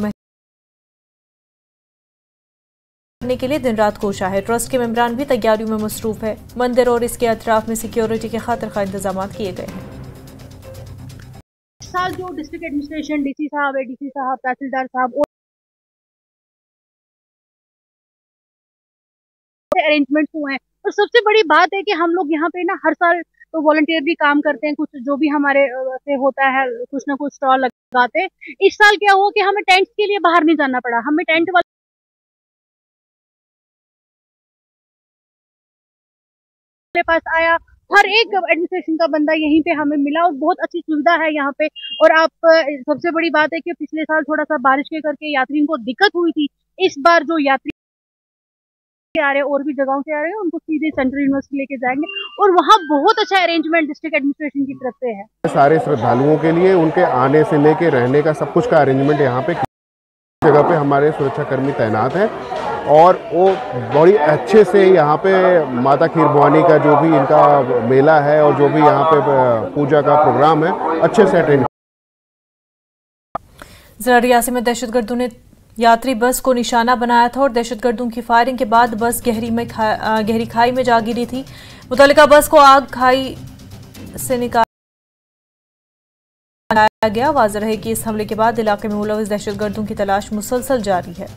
करने के लिए दिन रात कोशा है। ट्रस्ट के मेंबरान भी तैयारियों में मसरूफ है। मंदिर और इसके अतराफ में सिक्योरिटी के खातिर खास इंतजाम किए गए हैं। इस साल जो डिस्ट्रिक्ट एडमिनिस्ट्रेशन, डीसी साहब, एडीसी साहब, तहसीलदार साहब अरेंजमेंट्स हुए हैं। और सबसे बड़ी बात है कि हम लोग यहाँ पे ना हर साल तो वॉलंटियर भी काम करते हैं, कुछ जो भी हमारे से होता है कुछ ना कुछ स्टॉल लगाते हैं। इस साल क्या हुआ कि हमें टेंट के लिए बाहर नहीं जाना पड़ा, हमें टेंट वाले पास आया, हर एक एडमिनिस्ट्रेशन का बंदा यहीं पे हमें मिला और बहुत अच्छी सुविधा है यहाँ पे। और आप सबसे बड़ी बात है कि पिछले साल थोड़ा सा बारिश के करके यात्रियों को दिक्कत हुई थी, इस बार जो यात्री आ रहे हैं और भी जगहों से आ रहे हैं उनको सीधे सेंट्रल यूनिवर्सिटी लेके जाएंगे और वहाँ बहुत अच्छा अरेंजमेंट डिस्ट्रिक्ट एडमिनिस्ट्रेशन की तरफ से है। सारे श्रद्धालुओं के लिए उनके आने से लेके रहने का सब कुछ का अरेंजमेंट यहाँ पे जगह पे हमारे सुरक्षाकर्मी तैनात हैं और वो बड़ी अच्छे से यहाँ पे माता खीर भवानी का जो भी इनका मेला है और जो भी यहाँ पे पूजा का प्रोग्राम है अच्छे से अटेंड। जिला रियासी में दहशतगर्दों ने यात्री बस को निशाना बनाया था और दहशतगर्दों की फायरिंग के बाद बस गहरी खाई में जा गिरी थी। मुतल्लिका बस को आग खाई से निकाला गया। वाज़ेह है कि इस हमले के बाद इलाके में मुलविस दहशतगर्दों की तलाश मुसलसल जारी है।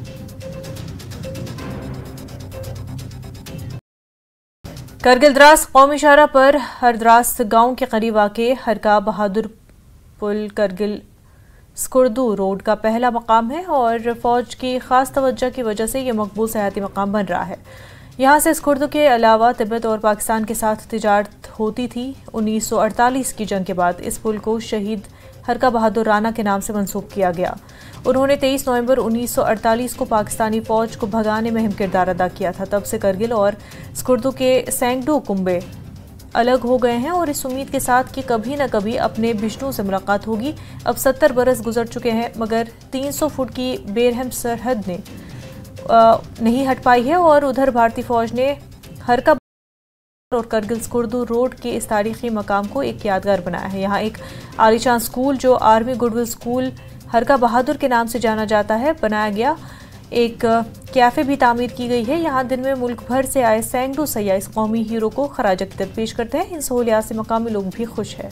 करगिल द्रास कौमी शाहरा पर हरद्रास गांव के करीब वाक़े हरका बहादुर पुल करगिल स्कुर्दू रोड का पहला मकाम है और फौज की खास तवज्जो की वजह से यह मकबूल सयाहती मकाम बन रहा है। यहाँ से स्कुर्दू के अलावा तिब्बत और पाकिस्तान के साथ तिजारत होती थी। 1948 की जंग के बाद इस पुल को शहीद हरका बहादुर राना के नाम से मंसूब किया गया। उन्होंने 23 नवंबर 1948 को पाकिस्तानी फौज को भगाने में अहम किरदार अदा किया था। तब से करगिल और स्कुर्दू के सैकड़ों कुंबे अलग हो गए हैं और इस उम्मीद के साथ कि कभी न कभी अपने बिश्नों से मुलाकात होगी। अब 70 बरस गुजर चुके हैं मगर 300 फुट की बेरहम सरहद ने नहीं हट पाई है और उधर भारतीय फौज ने हरका और करगिल स्कुर्दू रोड के इस तारीखी मकाम को एक यादगार बनाया है। यहाँ एक आलीशान स्कूल जो आर्मी गुडविल स्कूल हरका बहादुर के नाम से जाना जाता है बनाया गया। एक कैफे भी तामीर की गई है। यहाँ दिन में मुल्क भर से आए सैकड़ों सयाह इस कौमी हीरो को खराज अक़ीदत पेश करते हैं। इन सहूलियात से मकामी लोग भी खुश हैं।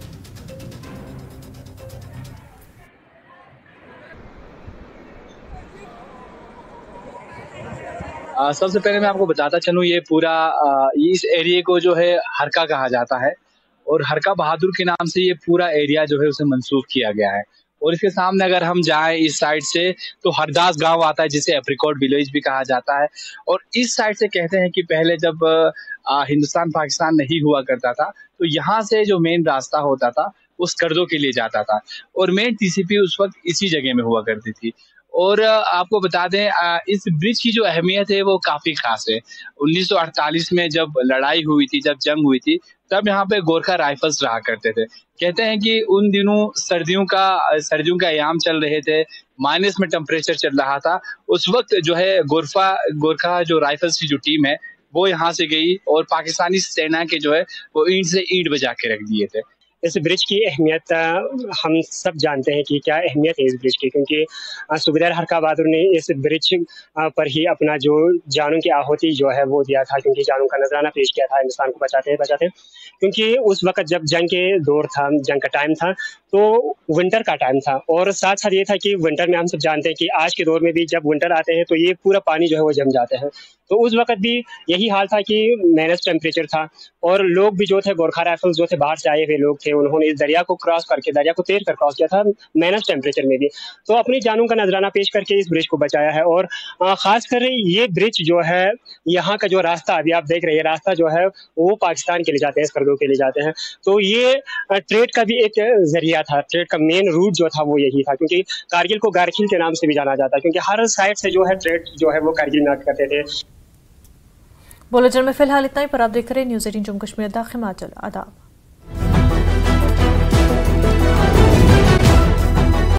सबसे पहले मैं आपको बताता चलूँ ये पूरा इस एरिया को जो है हरका कहा जाता है और हरका बहादुर के नाम से ये पूरा एरिया जो है उसे मंसूब किया गया है। और इसके सामने अगर हम जाएं इस साइड से तो हरदास गांव आता है जिसे एप्रिकॉट विलेज भी कहा जाता है। और इस साइड से कहते हैं कि पहले जब हिंदुस्तान पाकिस्तान नहीं हुआ करता था तो यहाँ से जो मेन रास्ता होता था वो स्कर्दो के लिए जाता था और मेन टीसीपी उस वक्त इसी जगह में हुआ करती थी। और आपको बता दें इस ब्रिज की जो अहमियत है वो काफी खास है। 1948 में जब लड़ाई हुई थी, जब जंग हुई थी, तब यहाँ पे गोरखा राइफल्स रहा करते थे। कहते हैं कि उन दिनों सर्दियों का अयाम चल रहे थे, माइनस में टेम्परेचर चल रहा था। उस वक्त जो है गोरखा जो राइफल्स की जो टीम है वो यहाँ से गई और पाकिस्तानी सेना के जो है वो ईंट से ईंट बजा के रख दिए थे। इस ब्रिज की अहमियत हम सब जानते हैं कि क्या अहमियत है इस ब्रिज की, क्योंकि सूबेदार हरका बहादुर ने इस ब्रिज पर ही अपना जो जानों की आहुति जो है वो दिया था, क्योंकि जानों का नजराना पेश किया था हिंदुस्तान को बचाते क्योंकि उस वक्त जब जंग के दौर था, जंग का टाइम था तो विंटर का टाइम था। और साथ साथ ये था कि विंटर में हम सब जानते हैं कि आज के दौर में भी जब विंटर आते हैं तो ये पूरा पानी जो है वो जम जाते हैं। तो उस वक्त भी यही हाल था कि माइनस टेम्परेचर था और लोग भी जो थे गोरखा राइफल्स जो थे बाहर से आए हुए लोग थे, उन्होंने इस दरिया को क्रॉस करके, दरिया को तैर कर क्रॉस किया था माइनस टेम्परेचर में भी। तो अपनी जानों का नजराना पेश करके इस ब्रिज को बचाया है। और खासकर ये ब्रिज जो है, यहाँ का जो रास्ता अभी आप देख रहे हैं, रास्ता जो है वो पाकिस्तान के लिए जाते हैं, स्कर्दो के लिए जाते हैं। तो ये ट्रेड का भी एक जरिया था, ट्रेड का मेन रूट जो था वो यही था, क्योंकि कारगिल को गारखिल के नाम से भी जाना जाता है, क्योंकि हर साइड से जो है ट्रेड जो है वो कारगिल में करते थे। बुलेटिन में फिलहाल इतना ही, पर आप देख रहे हैं न्यूज़ 18 जम्मू कश्मीर दा हिमाचल। आदाब।